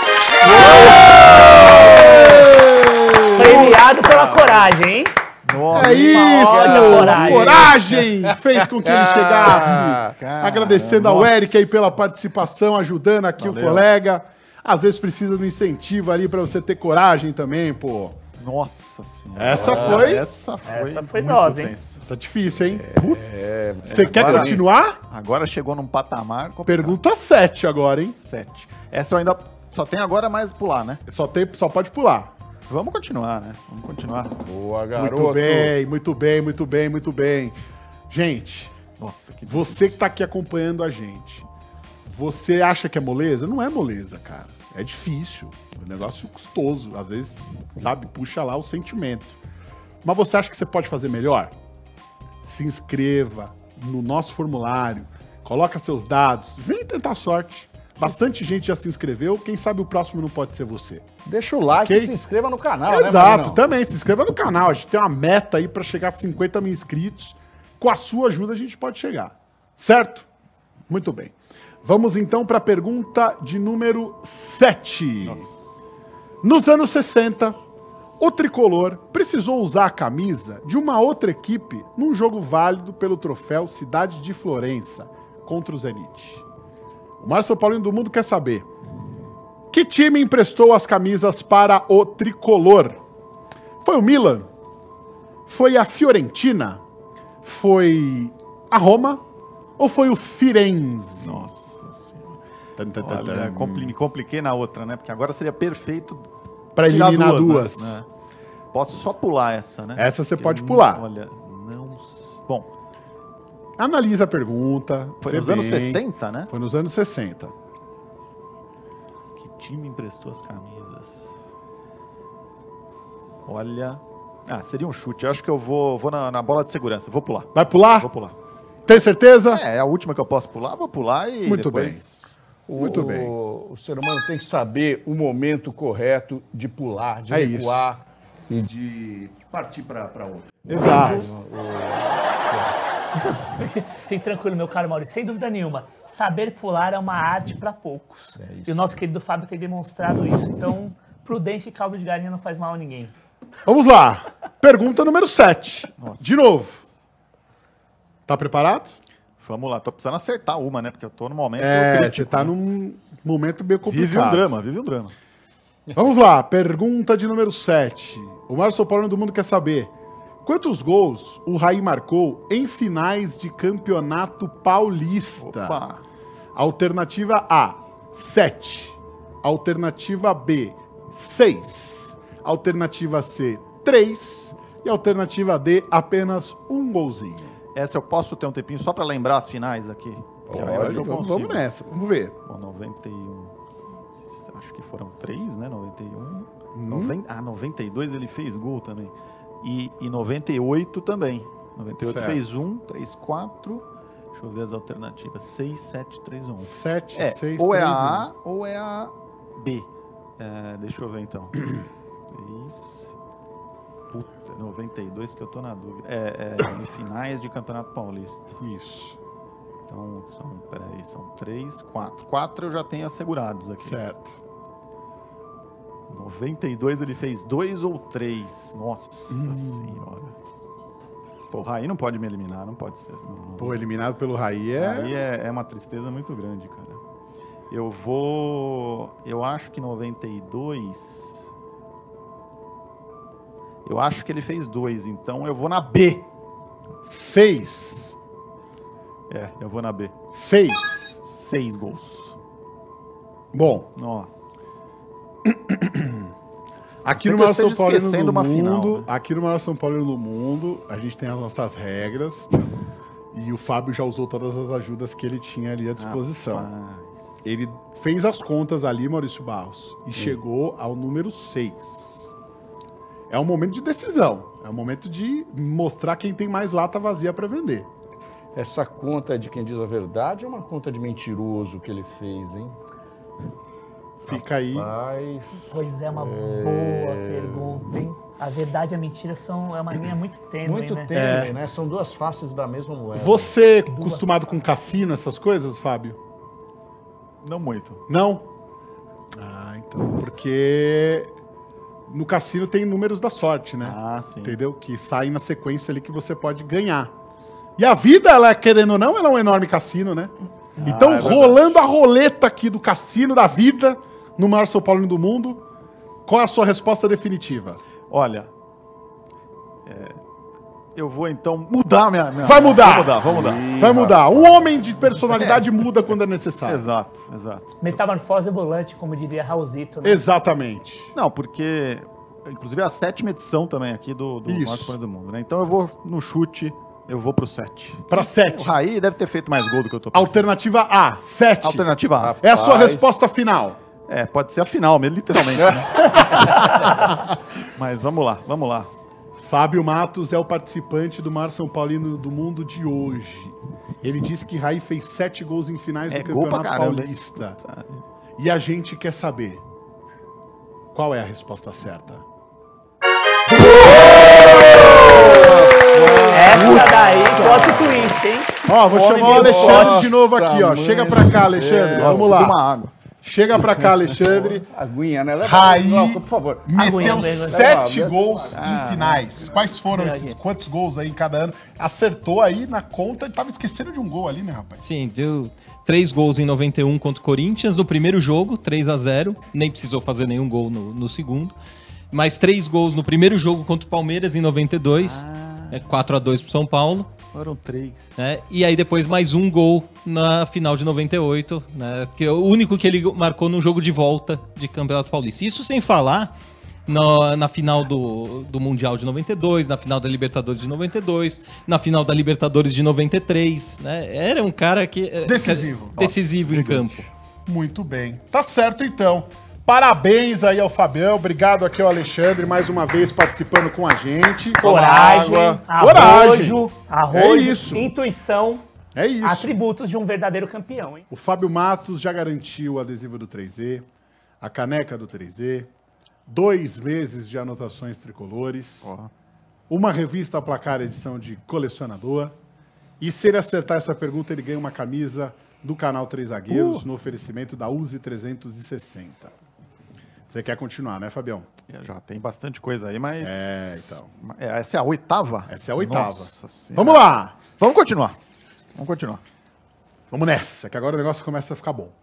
Premiado pela coragem, hein? Nossa. É isso! Olha, Coragem. coragem. Fez com que ele chegasse. cara, Agradecendo ao nossa. Eric aí pela participação, ajudando aqui Valeu. o colega. Às vezes precisa de um incentivo ali pra você ter coragem também, pô. Nossa senhora. Essa foi- Essa foi. Essa foi muito dose, hein? tensa. Isso é difícil, hein? É, Você quer agora- continuar? Agora chegou num patamar complicado. Pergunta sete agora, hein? sete. Essa eu ainda só tem agora mais pular, né? Só, tem, só pode pular. Vamos continuar, né? Vamos continuar. boa, garoto. Muito bem, muito bem, muito bem, muito bem. Gente, Nossa, que você que tá aqui acompanhando a gente, você acha que é moleza? Não é moleza, cara. É difícil. É um negócio custoso. Às vezes, sabe, puxa lá o sentimento. Mas você acha que você pode fazer melhor? Se inscreva no nosso formulário, coloca seus dados, vem tentar a sorte. Bastante gente já se inscreveu, quem sabe o próximo não pode ser você. Deixa o like Ok? e se inscreva no canal, né, Exato, Marinão? também. Se inscreva no canal. A gente tem uma meta aí pra chegar a cinquenta mil inscritos. Com a sua ajuda a gente pode chegar. Certo? Muito bem. Vamos então para a pergunta de número sete. Nos anos sessenta, o tricolor precisou usar a camisa de uma outra equipe num jogo válido pelo troféu Cidade de Florença contra o Zenit. O maior São Paulino do mundo quer saber: que time emprestou as camisas para o tricolor? Foi o Milan? Foi a Fiorentina? Foi a Roma? Ou foi o Firenze? Nossa senhora. Tan, tan, tan, Olha, tan. compli- me compliquei na outra, né? Porque agora seria perfeito Pra tirar eliminar duas. né? Né? Posso só pular essa, né? Essa você Porque pode eu pular. não- Olha, não... s- Bom, Analisa a pergunta. foi vê nos anos bem. sessenta, né? Foi nos anos sessenta. Que time emprestou as camisas? Olha... Ah, seria um chute. Eu acho que eu vou, vou na, na bola de segurança. Vou pular. Vai pular? Vou pular. Tem certeza? É, é a última que eu posso pular, vou pular e Muito depois... O, Muito o- bem. O ser humano tem que saber o momento correto de pular, de É recuar e de partir para outro. Exato. Fique tranquilo, meu caro Maurício. Sem dúvida nenhuma, saber pular é uma arte para poucos. E o nosso querido Fábio tem demonstrado isso. Então, prudência e caldo de galinha não faz mal a ninguém. Vamos lá. Pergunta número sete. De novo. Tá preparado? Vamos lá, tô precisando acertar uma, né? Porque eu tô no momento É, crítico, você tá né? num momento meio complicado. Vive um drama, vive um drama. Vamos lá, pergunta de número sete. O maior São Paulo do mundo quer saber: quantos gols o Raí marcou em finais de campeonato paulista? Opa! Alternativa A, sete. Alternativa B, seis. Alternativa C, três. E alternativa D, apenas um golzinho. Essa eu posso ter um tempinho só pra lembrar as finais aqui? Que aí eu acho que eu vamos, consigo. vamos nessa, vamos ver. Bom, noventa e um. Acho que foram três, né? noventa e um. Hum. noventa, ah, noventa e dois ele fez gol também. E, e noventa e oito também. noventa e oito Certo. fez um, três, quatro. Deixa eu ver as alternativas. seis, sete, três, um. sete, É, seis, ou é três, a um. A ou é a B. É, deixa eu ver então. três. Puta, noventa e dois que eu tô na dúvida. É, é em finais de Campeonato Paulista. Isso, Então, são, peraí, são três, quatro. Quatro eu já tenho assegurados aqui. certo. noventa e dois ele fez dois ou três. Nossa Hum. senhora. Pô, o Raí não pode me eliminar, não pode ser. Não, não. Pô, eliminado pelo Raí é... Aí é, é uma tristeza muito grande, cara. Eu vou... Eu acho que noventa e dois... Eu acho que ele fez dois, então eu vou na B. seis. É, eu vou na B. seis. Seis gols. Bom, Nossa. aqui Sei no que eu maior esteja São Paulino esquecendo do uma final, mundo, né? aqui no maior São Paulino do mundo, a gente tem as nossas regras e o Fábio já usou todas as ajudas que ele tinha ali à disposição. Rapaz. ele fez as contas ali, Maurício Barros, e hum. chegou ao número seis. É um momento de decisão. É um momento de mostrar quem tem mais lata vazia para vender. Essa conta é de quem diz a verdade ou é uma conta de mentiroso que ele fez, hein? Fica aí. Rapaz, pois é, uma é... boa pergunta, hein? A verdade e a mentira são, é uma linha muito tênue, Muito né? tênue, é. né? São duas faces da mesma moeda. Você duas acostumado faces. com cassino, essas coisas, Fábio? Não muito. Não? Ah, então. Porque no cassino tem números da sorte, né? Ah, sim. Entendeu? Que saem na sequência ali que você pode ganhar. E a vida, ela, querendo ou não, ela é um enorme cassino, né? Ah, então, é rolando a roleta aqui do cassino da vida, no maior São Paulino do mundo, qual é a sua resposta definitiva? Olha, é, eu vou então mudar minha... minha vai mudar! Vou mudar, vou mudar. Ih, vai mudar. O homem de personalidade é. muda quando é necessário. Exato, exato. Metamorfose ambulante, como diria Raulzito, né? Exatamente. Não, porque, inclusive, é a sétima edição também aqui do, do maior São Paulino do mundo, né? Então eu vou no chute... Eu vou pro sete. Pra sete. O Raí deve ter feito mais gol do que eu tô pensando. Alternativa A, sete. Alternativa A. É a sua resposta final. É, pode ser a final mesmo, literalmente. Né? Mas vamos lá, vamos lá. Fábio Matos é o participante do maior São Paulino do mundo de hoje. Ele disse que Raí fez sete gols em finais é, do Campeonato Paulista. E a gente quer saber qual é a resposta certa. Essa daí, plot twist, hein? Ó, vou chamar o Alexandre de novo aqui, ó. Chega pra cá, Alexandre. Vamos lá. Uma água. Chega pra cá, Alexandre. Aguinha, né? Raí por favor. meteu sete gols em finais. Quais foram esses? Quantos gols aí em cada ano? Acertou aí na conta e tava esquecendo de um gol ali, né, rapaz? Sim, deu três gols em noventa e um contra o Corinthians no primeiro jogo, três a zero. Nem precisou fazer nenhum gol no, no segundo. Mais três gols no primeiro jogo contra o Palmeiras em noventa e dois. Ah. É quatro a dois pro São Paulo. Foram três. Né? E aí depois mais um gol na final de noventa e oito, né? Que é o único que ele marcou no jogo de volta de Campeonato Paulista. Isso sem falar no, na final do, do Mundial de noventa e dois, na final da Libertadores de noventa e dois, na final da Libertadores de noventa e três. Né? Era um cara que... Decisivo. Que, decisivo Nossa, em campo. Muito bem. Tá certo, então. Parabéns aí ao Fabião, obrigado aqui ao Alexandre, mais uma vez participando com a gente. Coragem, arrojo, arrojo, é isso. Intuição, é isso. Atributos de um verdadeiro campeão. Hein? O Fábio Matos já garantiu o adesivo do três E, a caneca do três E, dois meses de anotações tricolores, oh. uma revista Placar edição de colecionador, e se ele acertar essa pergunta, ele ganha uma camisa do canal Três Zagueiros, uh. no oferecimento da Uzi trezentos e sessenta. Você quer continuar, né, Fabião? É, já tem bastante coisa aí, mas... É, então. É, essa é a oitava? Essa é a oitava. Nossa Senhora. Vamos lá! Vamos continuar. Vamos continuar. Vamos nessa, que agora o negócio começa a ficar bom.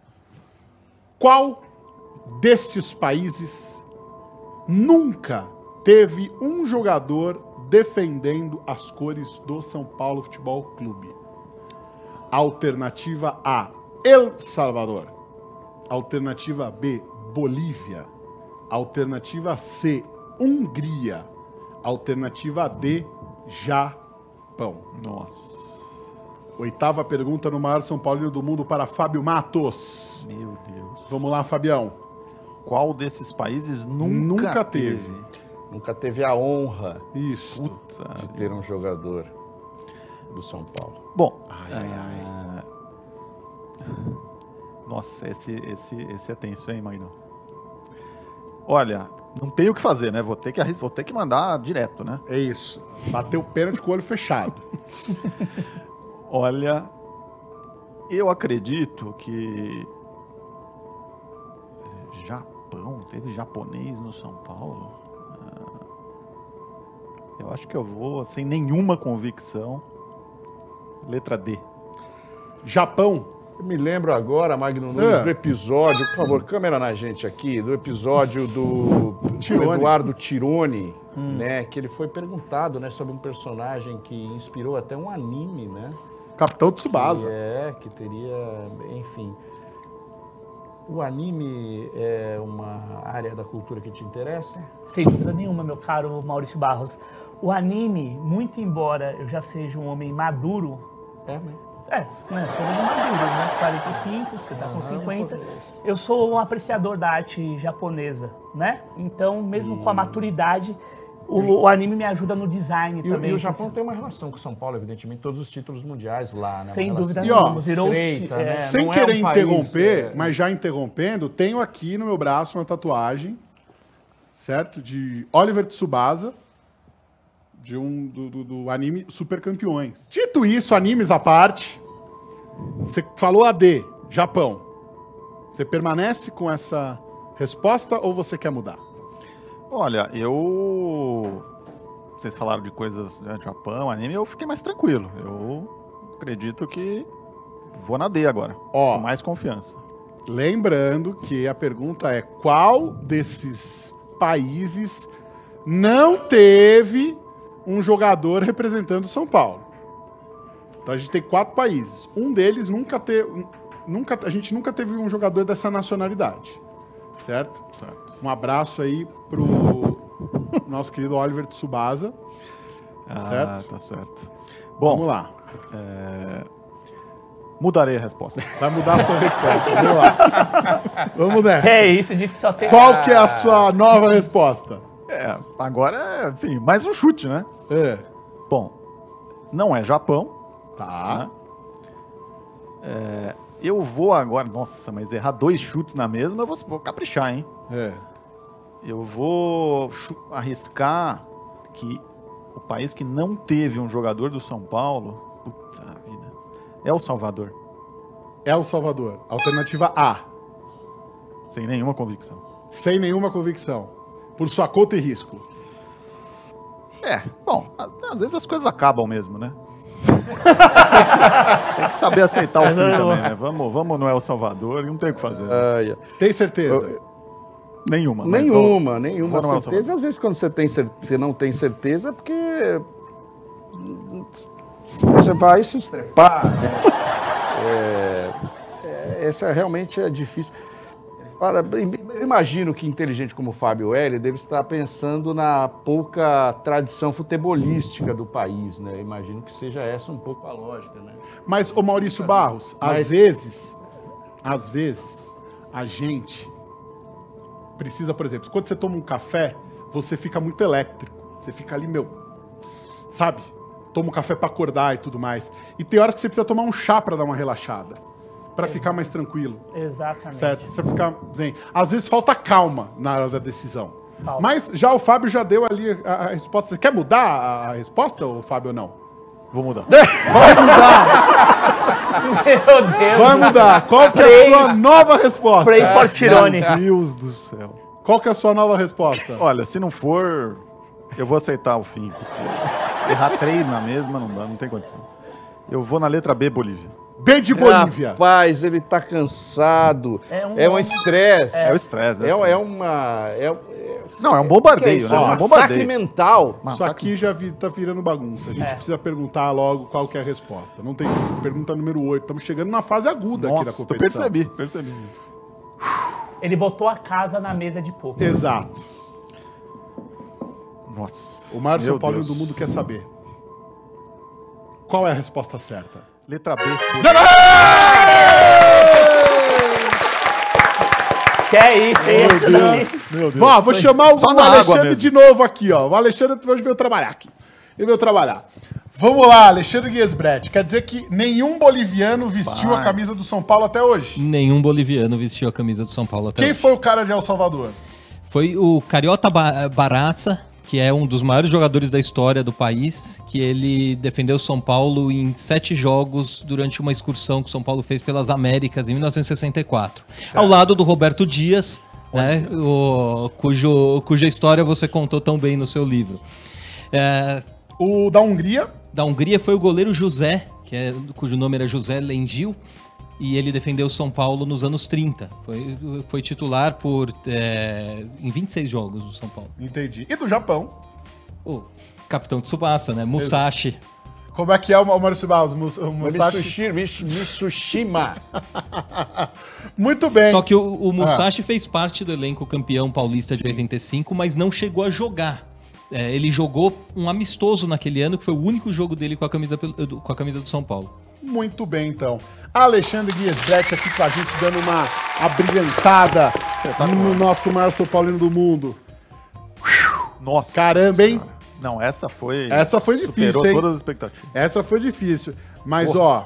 Qual destes países nunca teve um jogador defendendo as cores do São Paulo Futebol Clube? Alternativa A, El Salvador. Alternativa B, Bolívia. Alternativa C, Hungria. Alternativa D, Japão. Nossa. Oitava pergunta no maior São Paulino do mundo para Fábio Matos. Meu Deus. Vamos lá, Fabião. Qual desses países nunca, nunca teve? teve? Nunca teve a honra Isso. Puta de ter um jogador do São Paulo. Bom. Ai, ai, ai. Nossa, esse, esse, esse é tenso, hein, Magno? Olha, não tem o que fazer, né? Vou ter que, vou ter que mandar direto, né? É isso. Bateu o pênalti com o olho fechado. Olha, eu acredito que... Japão, teve japonês no São Paulo? Eu acho que eu vou, sem nenhuma convicção, letra D. Japão. Eu me lembro agora, Magno Nunes, é. do episódio, por favor, câmera na gente aqui, do episódio do Tirone. Eduardo Tirone, hum. né, que ele foi perguntado, né, sobre um personagem que inspirou até um anime, né? Capitão Tsubasa. Que é, que teria, enfim... O anime é uma área da cultura que te interessa? Sem dúvida nenhuma, meu caro Maurício Barros. O anime, muito embora eu já seja um homem maduro, é, né? É, né, somos maduros, né? quarenta e cinco, você tá com cinquenta. Eu sou um apreciador da arte japonesa, né? Então, mesmo com a maturidade, o, o anime me ajuda no design E, também. e o Japão tem uma relação com São Paulo, evidentemente, todos os títulos mundiais lá, né? Sem Uma dúvida relação nenhuma. Virou estreita, é, né? Sem Não é querer um país, interromper, é, mas já interrompendo, tenho aqui no meu braço uma tatuagem, certo? De Oliver Tsubasa, de um, do, do, do anime Super Campeões. Dito isso, animes à parte, você falou A D, Japão. Você permanece com essa resposta ou você quer mudar? Olha, eu... Vocês falaram de coisas, né, Japão, anime, eu fiquei mais tranquilo. Eu acredito que vou na D agora, Ó. com mais confiança. Lembrando que a pergunta é qual desses países não teve um jogador representando São Paulo? Então a gente tem quatro países. Um deles nunca teve, nunca, a gente nunca teve um jogador dessa nacionalidade, certo? Certo. Um abraço aí pro nosso querido Oliver Tsubasa. Ah, Certo? tá certo. Vamos Bom, lá. é, mudarei a resposta. Vai mudar a sua resposta. Vamos lá. Vamos nessa. É isso, diz que só tem... Qual que é a sua nova resposta? É, agora, enfim, mais um chute, né? É. Bom, não é Japão, Tá. né? É, eu vou agora... Nossa, mas errar dois chutes na mesma, eu vou, vou caprichar, hein? É. Eu vou chu- arriscar que o país que não teve um jogador do São Paulo, puta vida, é El Salvador, El Salvador. Alternativa A. sem nenhuma convicção. Sem nenhuma convicção. Por sua conta e risco. É, bom, a- às vezes as coisas acabam mesmo, né? Tem que saber aceitar o fim também, né? Vamos, vamos no El Salvador e não tem o que fazer. né? Ai, Tem certeza? Nenhuma. mas nenhuma, vou- nenhuma vou no El certeza. Salvador. Às vezes, quando você, tem, cer- você não tem certeza, é porque você vai se estrepar, né? É, é, essa realmente é difícil. Ele fala, eu imagino que inteligente como o Fábio L deve estar pensando na pouca tradição futebolística do país, né? Eu imagino que seja essa um pouco a lógica, né? Mas, ô Maurício Barros, às Mas- vezes, às vezes, a gente precisa, por exemplo, quando você toma um café, você fica muito elétrico. Você fica ali, meu, sabe? Toma um café pra acordar e tudo mais. E tem horas que você precisa tomar um chá pra dar uma relaxada. Pra ficar mais tranquilo. Exatamente. Certo? Você ficar zen. Às vezes falta calma na hora da decisão. Falta. Mas já o Fábio já deu ali a, a resposta. Você quer mudar a, a resposta, ou Fábio, ou não? Vou mudar. Vai mudar! Meu Deus. Vai mudar! Qual que é a sua nova resposta? Pray for Tirone. Meu Deus do céu. Qual que é a sua nova resposta? Olha, se não for, eu vou aceitar o fim. Porque errar três na mesma não dá, não tem condição. Eu vou na letra B, Bolívia. B de Bolívia. Rapaz, ele tá cansado. É um- É um estresse. É o estresse. É, É, o é estresse. uma... É, é, Não, é um que bombardeio, isso? né? É É um um bombardeio. massacre mental. Isso aqui já vi, tá virando bagunça. A gente precisa perguntar logo qual que é a resposta. Não tem pergunta número oito. Estamos chegando na fase aguda aqui da Nossa, eu competição. percebi, percebi. Ele botou a casa na mesa de poker. Exato. Nossa. O maior Meu São Paulo Deus. do mundo quer saber. Qual é a resposta certa? Letra B. Que é isso, hein? Meu Deus. Meu Deus. Vó, vou chamar o, Só o na água Alexandre mesmo. de novo aqui, ó. O Alexandre hoje veio trabalhar aqui. Ele veio trabalhar. Vamos lá, Alexandre Guiesbrecht. Quer dizer que nenhum boliviano vestiu Vai. a camisa do São Paulo até hoje? Nenhum boliviano vestiu a camisa do São Paulo até Quem hoje. foi o cara de El Salvador? Foi o Cariota Ba- Baraça, que é um dos maiores jogadores da história do país, que ele defendeu São Paulo em sete jogos durante uma excursão que o São Paulo fez pelas Américas em mil novecentos e sessenta e quatro. Ao lado do Roberto Dias, né, o, cujo, cuja história você contou tão bem no seu livro. É, O da Hungria. da Hungria foi o goleiro José, que é, cujo nome era José Lendil, e ele defendeu São Paulo nos anos trinta. Foi, foi titular por é, em vinte e seis jogos do São Paulo. Entendi. E do Japão. O capitão Tsubasa, né? Musashi. Como é que é o Maurício Barros? Mus- o Musashi? Mitsushi- Mitsu- Mitsushima. Muito bem. Só que o, o Musashi fez parte do elenco campeão paulista de oitenta e cinco, mas não chegou a jogar. É, ele jogou um amistoso naquele ano, que foi o único jogo dele com a camisa, pel- do- com a camisa do São Paulo. Muito bem, então. Alexandre Guiesbrecht aqui com a gente, dando uma abrilhantada no nosso maior São Paulino do mundo. Nossa. Caramba, hein? Não, essa foi... Essa foi difícil, superou hein? todas as expectativas. Essa foi difícil. Mas, Porra. ó...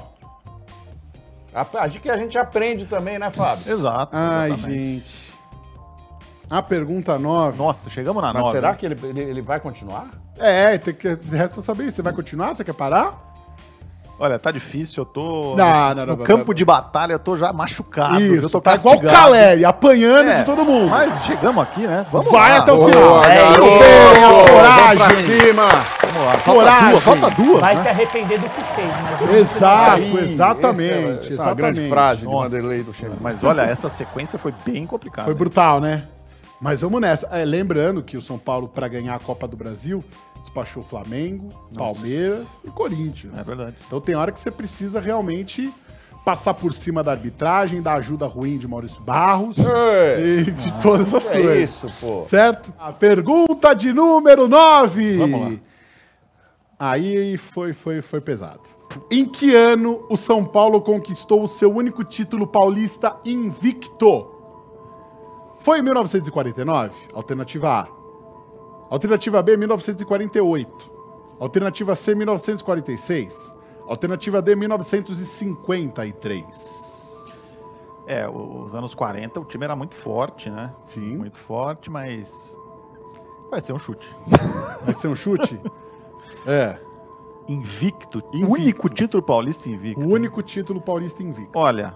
A de que a gente aprende também, né, Fábio? Exato. Ai, exatamente. gente. A pergunta nove... Nossa, chegamos na Mas nove. será que ele, ele, ele vai continuar? É, tem que... Resta saber, você vai continuar? Você quer parar? Olha, tá difícil, eu tô... Não, no, não, não, no campo não. de batalha, eu tô já machucado. Isso, eu tô tá igual o castigado. Caleri, apanhando É, de todo mundo. Mas chegamos aqui, né? Vamos Vai lá. até o Boa, final. É garoto! Muito bem, a Vamos coragem. pra cima! Vamos lá. Falta Coragem. duas, falta duas, Vai né? se arrepender do que fez, né? Exato, Aí, exatamente. essa é- essa é uma exatamente. grande frase de Nossa, Vanderlei do Xerife. mas olha, essa sequência foi bem complicada. Foi brutal, né? Mas vamos nessa. É, lembrando que o São Paulo, para ganhar a Copa do Brasil, despachou Flamengo, Palmeiras e Corinthians. É verdade. Então tem hora que você precisa realmente passar por cima da arbitragem, da ajuda ruim de Maurício Barros Ei, e de todas as é coisas. isso, pô. Certo? A pergunta de número nove. Vamos lá. Aí foi, foi, foi pesado. Em que ano o São Paulo conquistou o seu único título paulista invicto? Foi em mil novecentos e quarenta e nove? Alternativa A. Alternativa B, mil novecentos e quarenta e oito. Alternativa C, mil novecentos e quarenta e seis. Alternativa D, mil novecentos e cinquenta e três. É, os anos quarenta o time era muito forte, né? Sim. Muito forte, mas vai ser um chute. Vai ser um chute? É. Invicto. Invicto. O único título paulista invicto. O único título paulista invicto. Olha,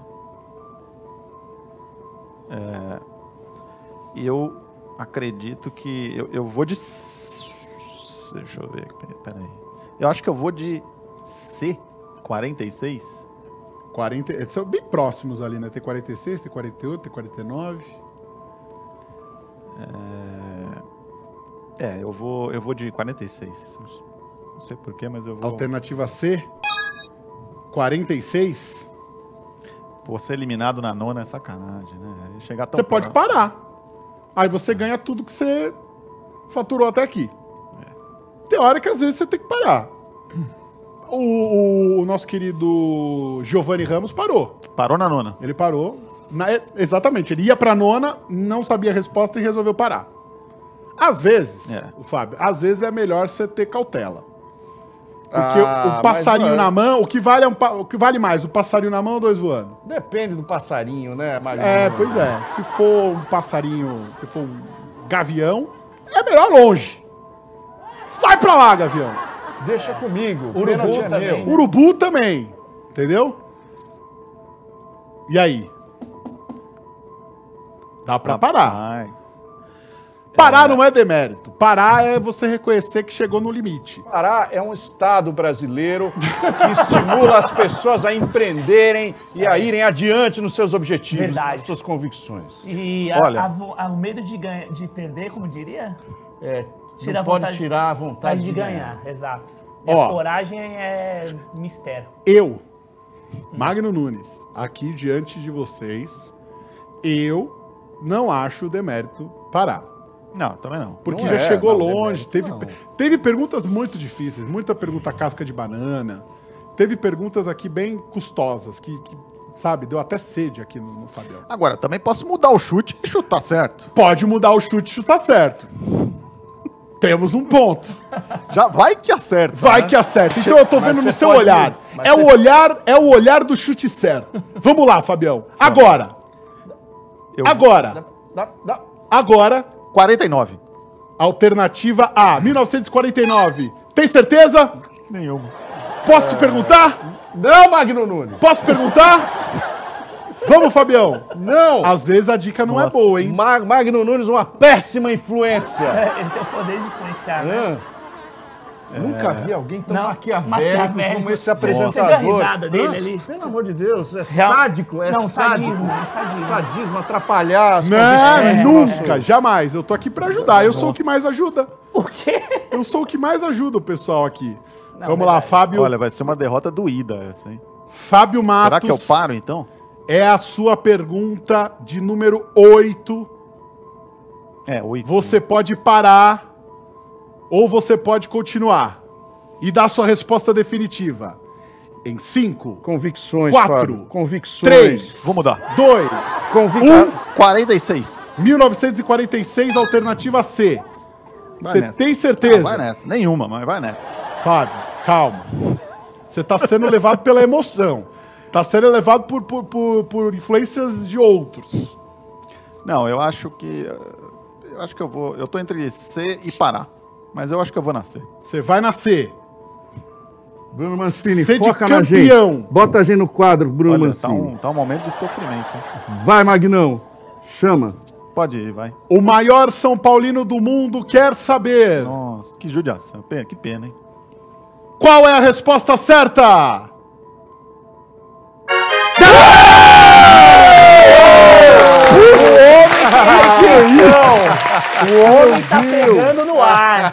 é, eu acredito que eu, eu vou de... s- Deixa eu ver, peraí. Eu acho que eu vou de C, quarenta e seis. quarenta, eles são bem próximos ali, né? Tem quarenta e seis, tem quarenta e oito, tem quarenta e nove. É, é eu, vou, eu vou de quarenta e seis. Não sei porquê, mas eu vou... Alternativa C, quarenta e seis. Pô, ser eliminado na nona é sacanagem, né? Chegar tão Você pode próximo. parar. Aí você ganha tudo que você faturou até aqui. Tem hora que às vezes você tem que parar. O, o- o nosso querido Giovanni Ramos parou. Parou na nona. Ele parou. na- é, exatamente. Ele ia pra nona, não sabia a resposta e resolveu parar. Às vezes, É. o Fábio, às vezes é melhor você ter cautela. Porque Ah, o passarinho mas, na mão, o que, vale é um pa- o que vale mais, o passarinho na mão ou dois voando? Depende do passarinho, né, Magno? É, pois é. Se for um passarinho, se for um gavião, é melhor longe. Sai pra lá, gavião. Deixa comigo. Urubu Pênalti é também. meu. Urubu também. Entendeu? E aí? Dá pra parar. Rapaz. Parar não é demérito. Parar é você reconhecer que chegou no limite. Pará é um estado brasileiro que estimula as pessoas a empreenderem e a irem adiante nos seus objetivos, Verdade. nas suas convicções. E a- Olha. a vo- a- o medo de, ganha, de perder, como diria? É, Tira não a pode vontade- tirar a vontade de de ganhar, ganhar. exato. E Ó. a coragem é mistério. Eu, Magno Nunes, aqui diante de vocês, eu não acho demérito parar. Não, também não. Porque Não já é, chegou não, longe. demérito Teve, não. teve perguntas muito difíceis. Muita pergunta casca de banana. Teve perguntas aqui bem custosas, que, que, sabe, deu até sede aqui no, no Fabião. Agora, também posso mudar o chute e chutar certo. Pode mudar o chute e chutar certo. Temos um ponto. Já vai que acerta. Vai né? que acerta. Então eu tô Mas vendo no você seu pode- olhar. mas É o você- olhar, é o olhar do chute certo. Vamos lá, Fabião. Agora. Eu- Agora. Dá- dá- Agora. quarenta e nove. Alternativa A, mil novecentos e quarenta e nove. Tem certeza? Nenhuma. Posso te perguntar? Não, Magno Nunes! Posso perguntar? Vamos, Fabião. Não! Às vezes a dica não é Nossa. boa, hein? Ma- Magno Nunes, uma péssima influência! É, ele tem o poder de influenciar, né? Hã? Nunca vi alguém tão Não, maquiavélico, maquiavélico. como esse Você apresentador. viu a risada dele Hã? ali? Pelo amor de Deus, é Real- sádico, é Não, sádico. sadismo, é sadismo. Sadismo, atrapalhar as Não, convicções do nosso- nunca, jamais. Eu tô aqui pra ajudar. Eu sou o que mais ajuda. O quê? Eu sou o que mais ajuda o pessoal aqui. Não, Vamos lá, verdade. Fábio. Olha, vai ser uma derrota doída essa, hein? Fábio Matos. Será que eu paro, então? É a sua pergunta de número oito. É, oito. Você pode parar ou você pode continuar e dar sua resposta definitiva. Em cinco, Convicções, quatro, Fábio. Convicções. três, Vou mudar. dois, Convicções. um. quarenta e seis. mil novecentos e quarenta e seis, alternativa C. Vai Você nessa. tem Ah, certeza? vai nessa. Nenhuma, mas vai nessa. Fábio, calma. Você tá sendo levado pela emoção. Tá sendo levado por, por, por, por influências de outros. Não, eu acho que... Eu acho que eu vou... Eu tô entre C e Pará. Mas eu acho que eu vou na C. Você vai nascer. Bruno Mancini, Ser de foca na campeão. gente. Bota a gente no quadro, Bruno Olha, tá Mancini. um, tá um momento de sofrimento. hein? Vai, Magnão. Chama. Pode ir, vai. O maior São Paulino do mundo quer saber Nossa, que judiação. Pena, que pena, hein? qual é a resposta certa. O homem tá pegando no ar.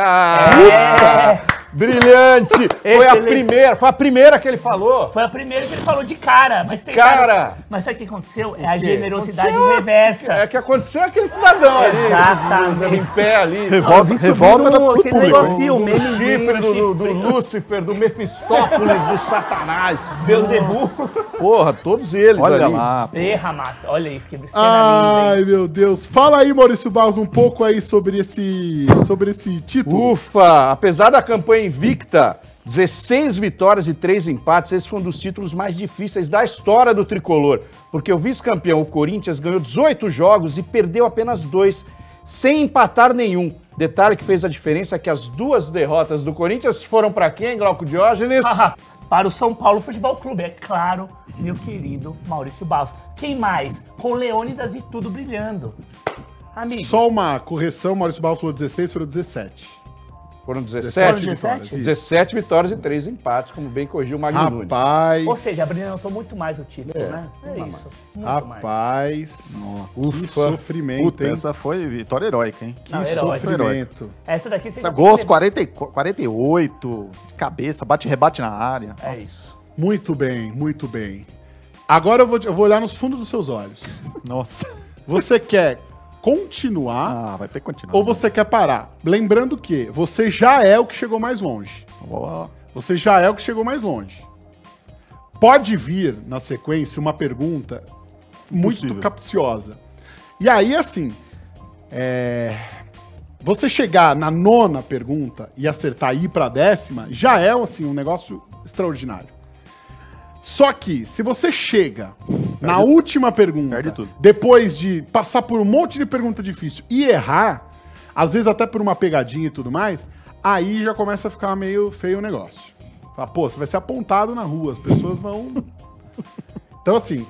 É. Brilhante! Foi a Excelente. primeira, foi a primeira que ele falou. Foi a primeira que ele falou de cara. Mas tem cara. Mas sabe o que aconteceu? É a quê? generosidade Aconteceu- reversa. É que aconteceu aquele cidadão ali. Exatamente. Em pé ali. Revolta, revolta no, do aquele público. negocinho, o Do memezinho, chifre do, do, do chifre. Lúcifer, do Mefistópolis, do Satanás. Beelzebub. Porra, todos eles Olha ali. lá. Erra, Mato. Olha isso, que cena linda, Ai, hein? meu Deus. Fala aí, Maurício Barros, um pouco aí sobre esse, sobre esse título. Ufa! Apesar da campanha invicta, dezesseis vitórias e três empates, esse foi um dos títulos mais difíceis da história do tricolor, porque o vice-campeão, o Corinthians, ganhou dezoito jogos e perdeu apenas dois, sem empatar nenhum. Detalhe que fez a diferença é que as duas derrotas do Corinthians foram para quem, Glauco Diógenes? Para o São Paulo Futebol Clube, é claro, meu querido Maurício Barros. Quem mais? Com Leônidas e tudo brilhando. Amigo, Só uma correção, Maurício Barros falou dezesseis, foram dezessete. Foram dezessete dezessete, vitórias. isso. dezessete vitórias e três empates, como bem corrigiu o Magno Nunes. Rapaz. ou seja, abrilhantou muito mais o título, né? É isso. Muito mais. Rapaz. Que Ufa. sofrimento, Puta, hein? essa foi vitória heróica, hein? Que Não, Que herói. sofrimento. Essa daqui você Essa já gol aos tem- quarenta e qu- quarenta e oito, de cabeça, bate-rebate na área. É isso. Muito bem, muito bem. Agora eu vou, eu vou olhar nos fundos dos seus olhos. Nossa. Você quer continuar Ah, vai ter que continuar. ou você quer parar? Lembrando que você já é o que chegou mais longe. Boa. Você já é o que chegou mais longe. Pode vir, na sequência, uma pergunta muito Impossível. capciosa. E aí, assim, é, você chegar na nona pergunta e acertar e ir para a décima, já é, assim, um negócio extraordinário. Só que, se você chega na última pergunta, perde tudo. depois de passar por um monte de pergunta difícil e errar, às vezes até por uma pegadinha e tudo mais, aí já começa a ficar meio feio o negócio. Fala, pô, você vai ser apontado na rua, as pessoas vão... Então, assim,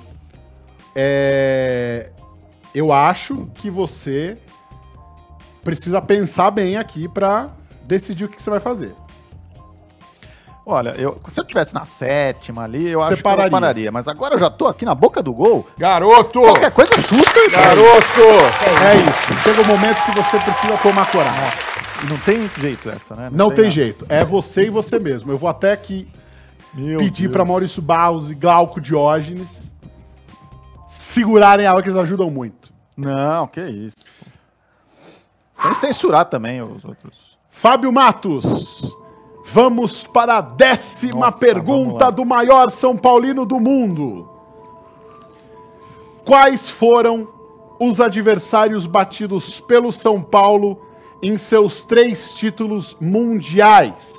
é, eu acho que você precisa pensar bem aqui pra decidir o que você vai fazer. Olha, eu, se eu tivesse na sétima ali, eu Você acho pararia. que eu pararia. Mas agora eu já tô aqui na boca do gol. Garoto! Qualquer coisa chuta. Garoto! É isso. Chega o momento que você precisa tomar coragem. E não tem jeito essa, né? Não tem nada. jeito. É você e você mesmo. Eu vou até aqui Meu pedir Deus. pra Maurício Barros e Glauco Diógenes segurarem a água, que eles ajudam muito. Não, que isso. Sem censurar também os outros. Fábio Matos, vamos para a décima Nossa, vamos pergunta lá. do maior São Paulino do mundo. Quais foram os adversários batidos pelo São Paulo em seus três títulos mundiais?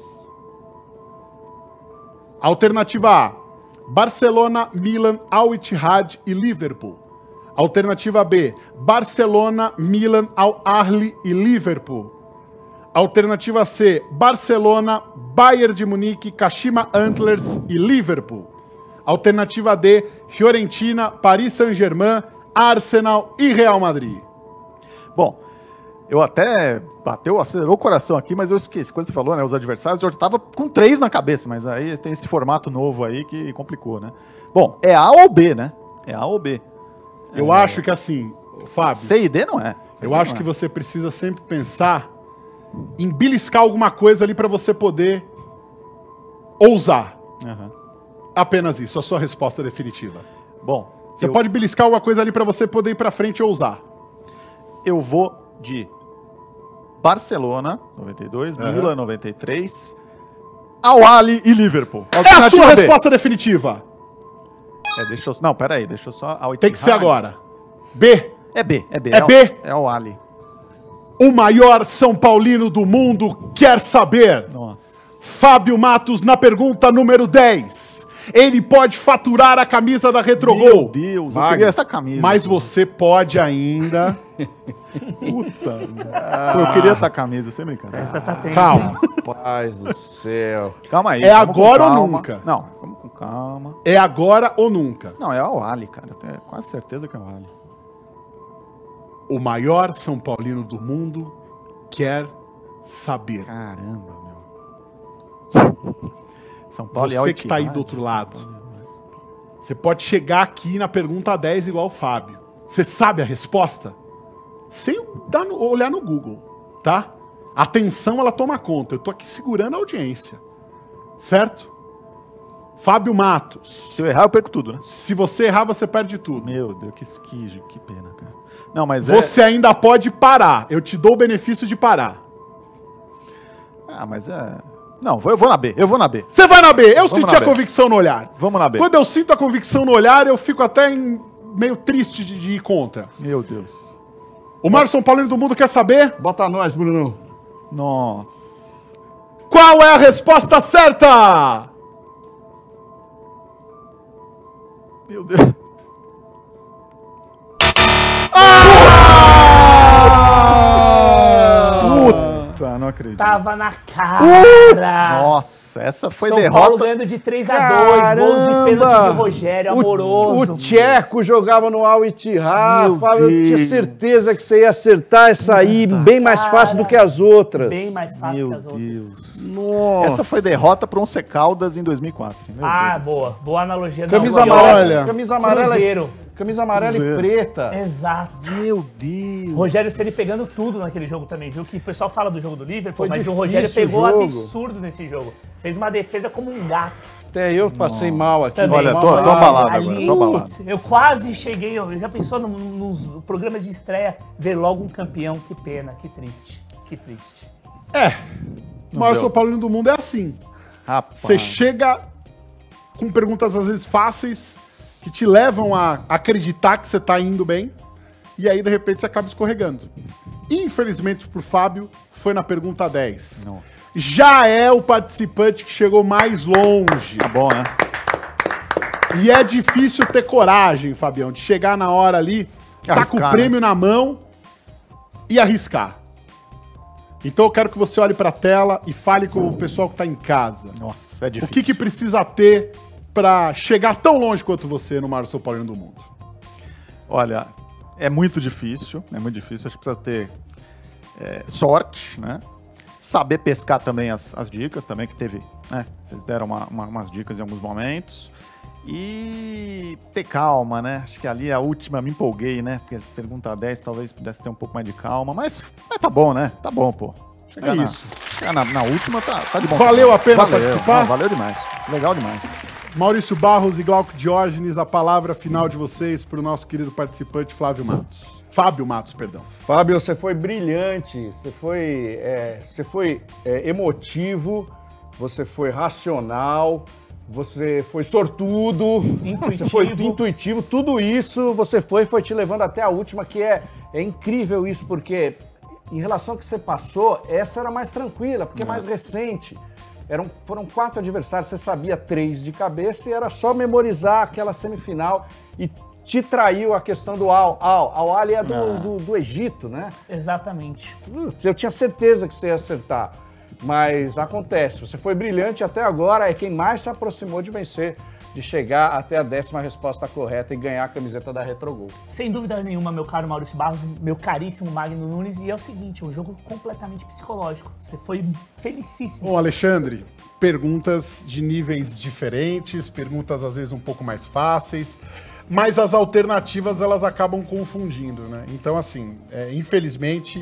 Alternativa A: Barcelona, Milan, Al Ittihad e Liverpool. Alternativa B: Barcelona, Milan, Al Ahly e Liverpool. Alternativa C: Barcelona, Bayern de Munique, Kashima Antlers e Liverpool. Alternativa D: Fiorentina, Paris Saint-Germain, Arsenal e Real Madrid. Bom, eu até bateu, acelerou o coração aqui, mas eu esqueci. Quando você falou, né, os adversários, eu já tava com três na cabeça, mas aí tem esse formato novo aí que complicou, né? Bom, é A ou B, né? É A ou B. Eu É. acho que assim, Fábio, C e D não é. C e eu D acho não que é. você precisa sempre pensar em beliscar alguma coisa ali para você poder ousar. Aham. Apenas isso, a sua resposta definitiva. Bom, Você eu, pode beliscar alguma coisa ali para você poder ir para frente e ousar. eu vou de Barcelona, noventa e dois, Aham. Milan, noventa e três, Al-Ahly e Liverpool. É a sua Alternativa B. resposta definitiva. É, deixa eu... Não, peraí, deixa eu só... Al Tem que ser agora. B. É B, é B. É o- B? É o Ali. O maior São Paulino do mundo quer saber. Nossa. Fábio Matos na pergunta número dez. Ele pode faturar a camisa da Meu Retrogol. Deus, eu Magno. queria essa camisa. Mas você pode ainda... Puta. Pô, eu queria essa camisa, sem brincadeira. Essa tá tensa. Calma. Paz do céu. Calma aí. É vamos com agora ou calma. nunca? Não, vamos com calma. É agora ou nunca. Não, é o Ali, cara. Eu tenho quase certeza que é o Ali. O maior São Paulino do mundo quer saber. Caramba, meu. São Paulo e Você que tá aí Al-Ittihad. do outro lado. Você pode chegar aqui na pergunta dez igual o Fábio. Você sabe a resposta? Sem dar no- olhar no Google, tá? A atenção, ela toma conta. Eu tô aqui segurando a audiência. Certo? Fábio Matos. Se eu errar, eu perco tudo, né? Se você errar, você perde tudo. Meu Deus, que esquijo, que pena, cara. Não, mas Você ainda pode parar. Eu te dou o benefício de parar. é... Ah, mas é... Não, vou- eu vou na B, eu vou na B. Você vai na B. Eu Vamos senti na a B. convicção no olhar. Vamos na B. Quando eu sinto a convicção no olhar, eu fico até em- meio triste de, de ir contra. Meu Deus. O maior São Paulino do mundo quer saber Bota nós, Bruno. Nossa. qual é a resposta certa. Meu Deus. Puta, não acredito. Tava na cara. Nossa, essa foi São derrota. Paulo ganhando de três a dois, gols de pênalti de Rogério, amoroso. O Tcheco jogava no Al-Ittihad. Meu Fábio, eu tinha Deus. certeza que você ia acertar essa aí bem mais fácil do que as outras. Bem mais fácil Meu que as outras. Deus. Nossa. Essa foi derrota pro Once Caldas em dois mil e quatro. Meu Ah, Deus. boa. Boa analogia. Não, Camisa Olha, amarela, olha. camisa amarela, Cruzeiro. camisa amarela Cruzeiro. e preta. Exato. Meu Deus. Rogério Ceni pegando tudo naquele jogo também, viu? Que o pessoal fala do jogo do Liverpool, Foi mas difícil o Rogério o pegou jogo. absurdo nesse jogo. Fez uma defesa como um gato. Até eu passei mal aqui. Também. Olha, mal tô, tô abalado. abalado Ali, agora, tô abalado. eu quase cheguei, eu já pensou no- nos programas de estreia, ver logo um campeão, que pena, que triste, que triste. É. O maior deu. São Paulino do mundo é assim. Rapaz. Você chega com perguntas às vezes fáceis que te levam a acreditar que você tá indo bem e aí de repente você acaba escorregando. Infelizmente pro Fábio, foi na pergunta dez. Nossa. Já é o participante que chegou mais longe. Tá bom, né? E é difícil ter coragem, Fabião, de chegar na hora ali, tá com Arriscar, o prêmio na mão e arriscar. Então eu quero que você olhe pra tela e fale com o pessoal que tá em casa. Nossa, é O difícil. que, que precisa ter pra chegar tão longe quanto você no maior São Paulino do mundo? Olha, é muito difícil, é muito difícil. Acho que precisa ter é, sorte, né? Saber pescar também as, as dicas também, que teve, né? Vocês deram uma- uma- umas dicas em alguns momentos. E ter calma, né? Acho que ali a última me empolguei, né? Porque pergunta dez talvez pudesse ter um pouco mais de calma, mas, mas tá bom, né? Tá bom, pô. Chegar É na, isso. chegar na, na última tá, tá de bom. Valeu tamanho. a pena Valeu, participar? não, valeu demais. Legal demais. Maurício Barros e Glauco Diógenes, a palavra final de vocês para o nosso querido participante Flávio Matos. Fábio Matos, perdão. Fábio, você foi brilhante, você foi, é, você foi é, emotivo, você foi racional, você foi sortudo, você foi Intuitivo. intuitivo, tudo isso você foi foi te levando até a última, que é, é incrível isso, porque em relação ao que você passou, essa era mais tranquila, porque é mais recente. Eram, foram quatro adversários, você sabia três de cabeça e era só memorizar aquela semifinal e te traiu a questão do Al. Al, Al-Ahly é do, do, do Egito, né? Exatamente. Putz, eu tinha certeza que você ia acertar, mas acontece. Você foi brilhante até agora, é quem mais se aproximou de vencer, de chegar até a décima resposta correta e ganhar a camiseta da Retrogol. Sem dúvida nenhuma, meu caro Maurício Barros, meu caríssimo Magno Nunes, e é o seguinte, um jogo completamente psicológico. Você foi felicíssimo. Bom, Alexandre, perguntas de níveis diferentes, perguntas às vezes um pouco mais fáceis, mas as alternativas elas acabam confundindo, né? Então, assim, é, infelizmente,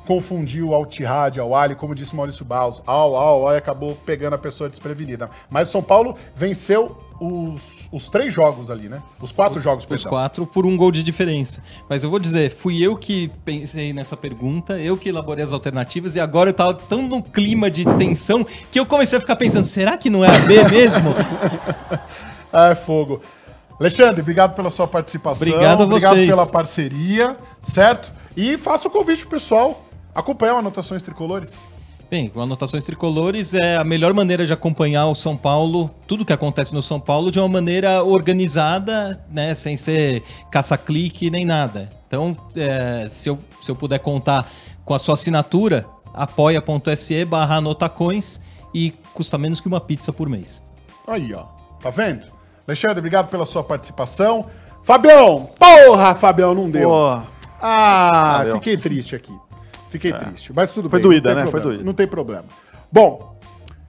confundiu ao Tihad, ao Ali, como disse Maurício Barros, ao, ao, ao, e acabou pegando a pessoa desprevenida. Mas o São Paulo venceu os, os três jogos ali, né? Os quatro jogos, Os perdão. quatro por um gol de diferença. Mas eu vou dizer, fui eu que pensei nessa pergunta, eu que elaborei as alternativas, e agora eu tava tão num clima de tensão que eu comecei a ficar pensando, será que não é a B mesmo? Ah, é fogo. Alexandre, obrigado pela sua participação. Obrigado a vocês. Obrigado pela parceria, certo? E faça o convite pro pessoal acompanhar o Anotações Tricolores. Bem, o Anotações Tricolores é a melhor maneira de acompanhar o São Paulo, tudo que acontece no São Paulo, de uma maneira organizada, né, sem ser caça-clique nem nada. Então, é, se, eu, se eu puder contar com a sua assinatura, apoia.se barra anotacões e custa menos que uma pizza por mês. Aí, ó. Tá vendo? Alexandre, obrigado pela sua participação. Fabião! Porra, Fabião, não deu. Pô, Ah, Fabião. fiquei triste aqui. Fiquei É. triste. Mas tudo Foi bem. doída, não tem né? Foi problema, doída. Não tem problema. Bom,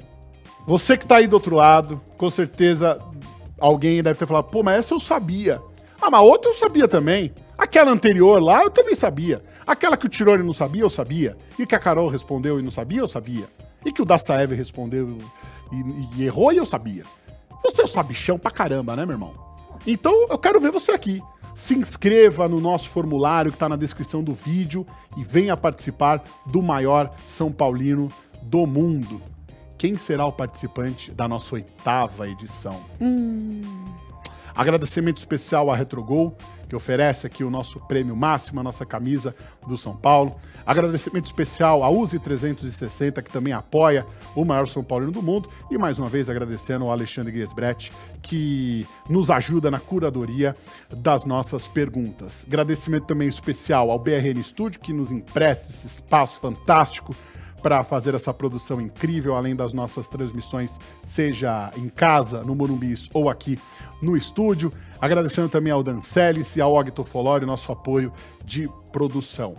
você que tá aí do outro lado, com certeza alguém deve ter falado, pô, mas essa eu sabia. Ah, mas outra eu sabia também. Aquela anterior lá eu também sabia. Aquela que o Tirone não sabia, eu sabia. E que a Carol respondeu e não sabia, eu sabia. E que o Dassaev respondeu e, e errou e eu sabia. Você é o sabichão pra caramba, né, meu irmão? Então eu quero ver você aqui. Se inscreva no nosso formulário que está na descrição do vídeo e venha participar do maior São Paulino do mundo. Quem será o participante da nossa oitava edição? Hum. Agradecimento especial à Retrogol, que oferece aqui o nosso prêmio máximo, a nossa camisa do São Paulo. Agradecimento especial à Uzi trezentos e sessenta, que também apoia o maior São Paulino do mundo. E mais uma vez agradecendo ao Alexandre Guesbrecht, que nos ajuda na curadoria das nossas perguntas. Agradecimento também especial ao B R N Studio, que nos empresta esse espaço fantástico para fazer essa produção incrível, além das nossas transmissões, seja em casa, no Morumbi ou aqui no estúdio. Agradecendo também ao Dancelis e ao Og Tofolori, nosso apoio de produção.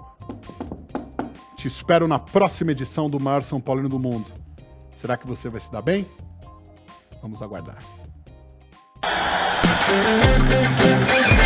Te espero na próxima edição do maior São Paulino do mundo. Será que você vai se dar bem? Vamos aguardar.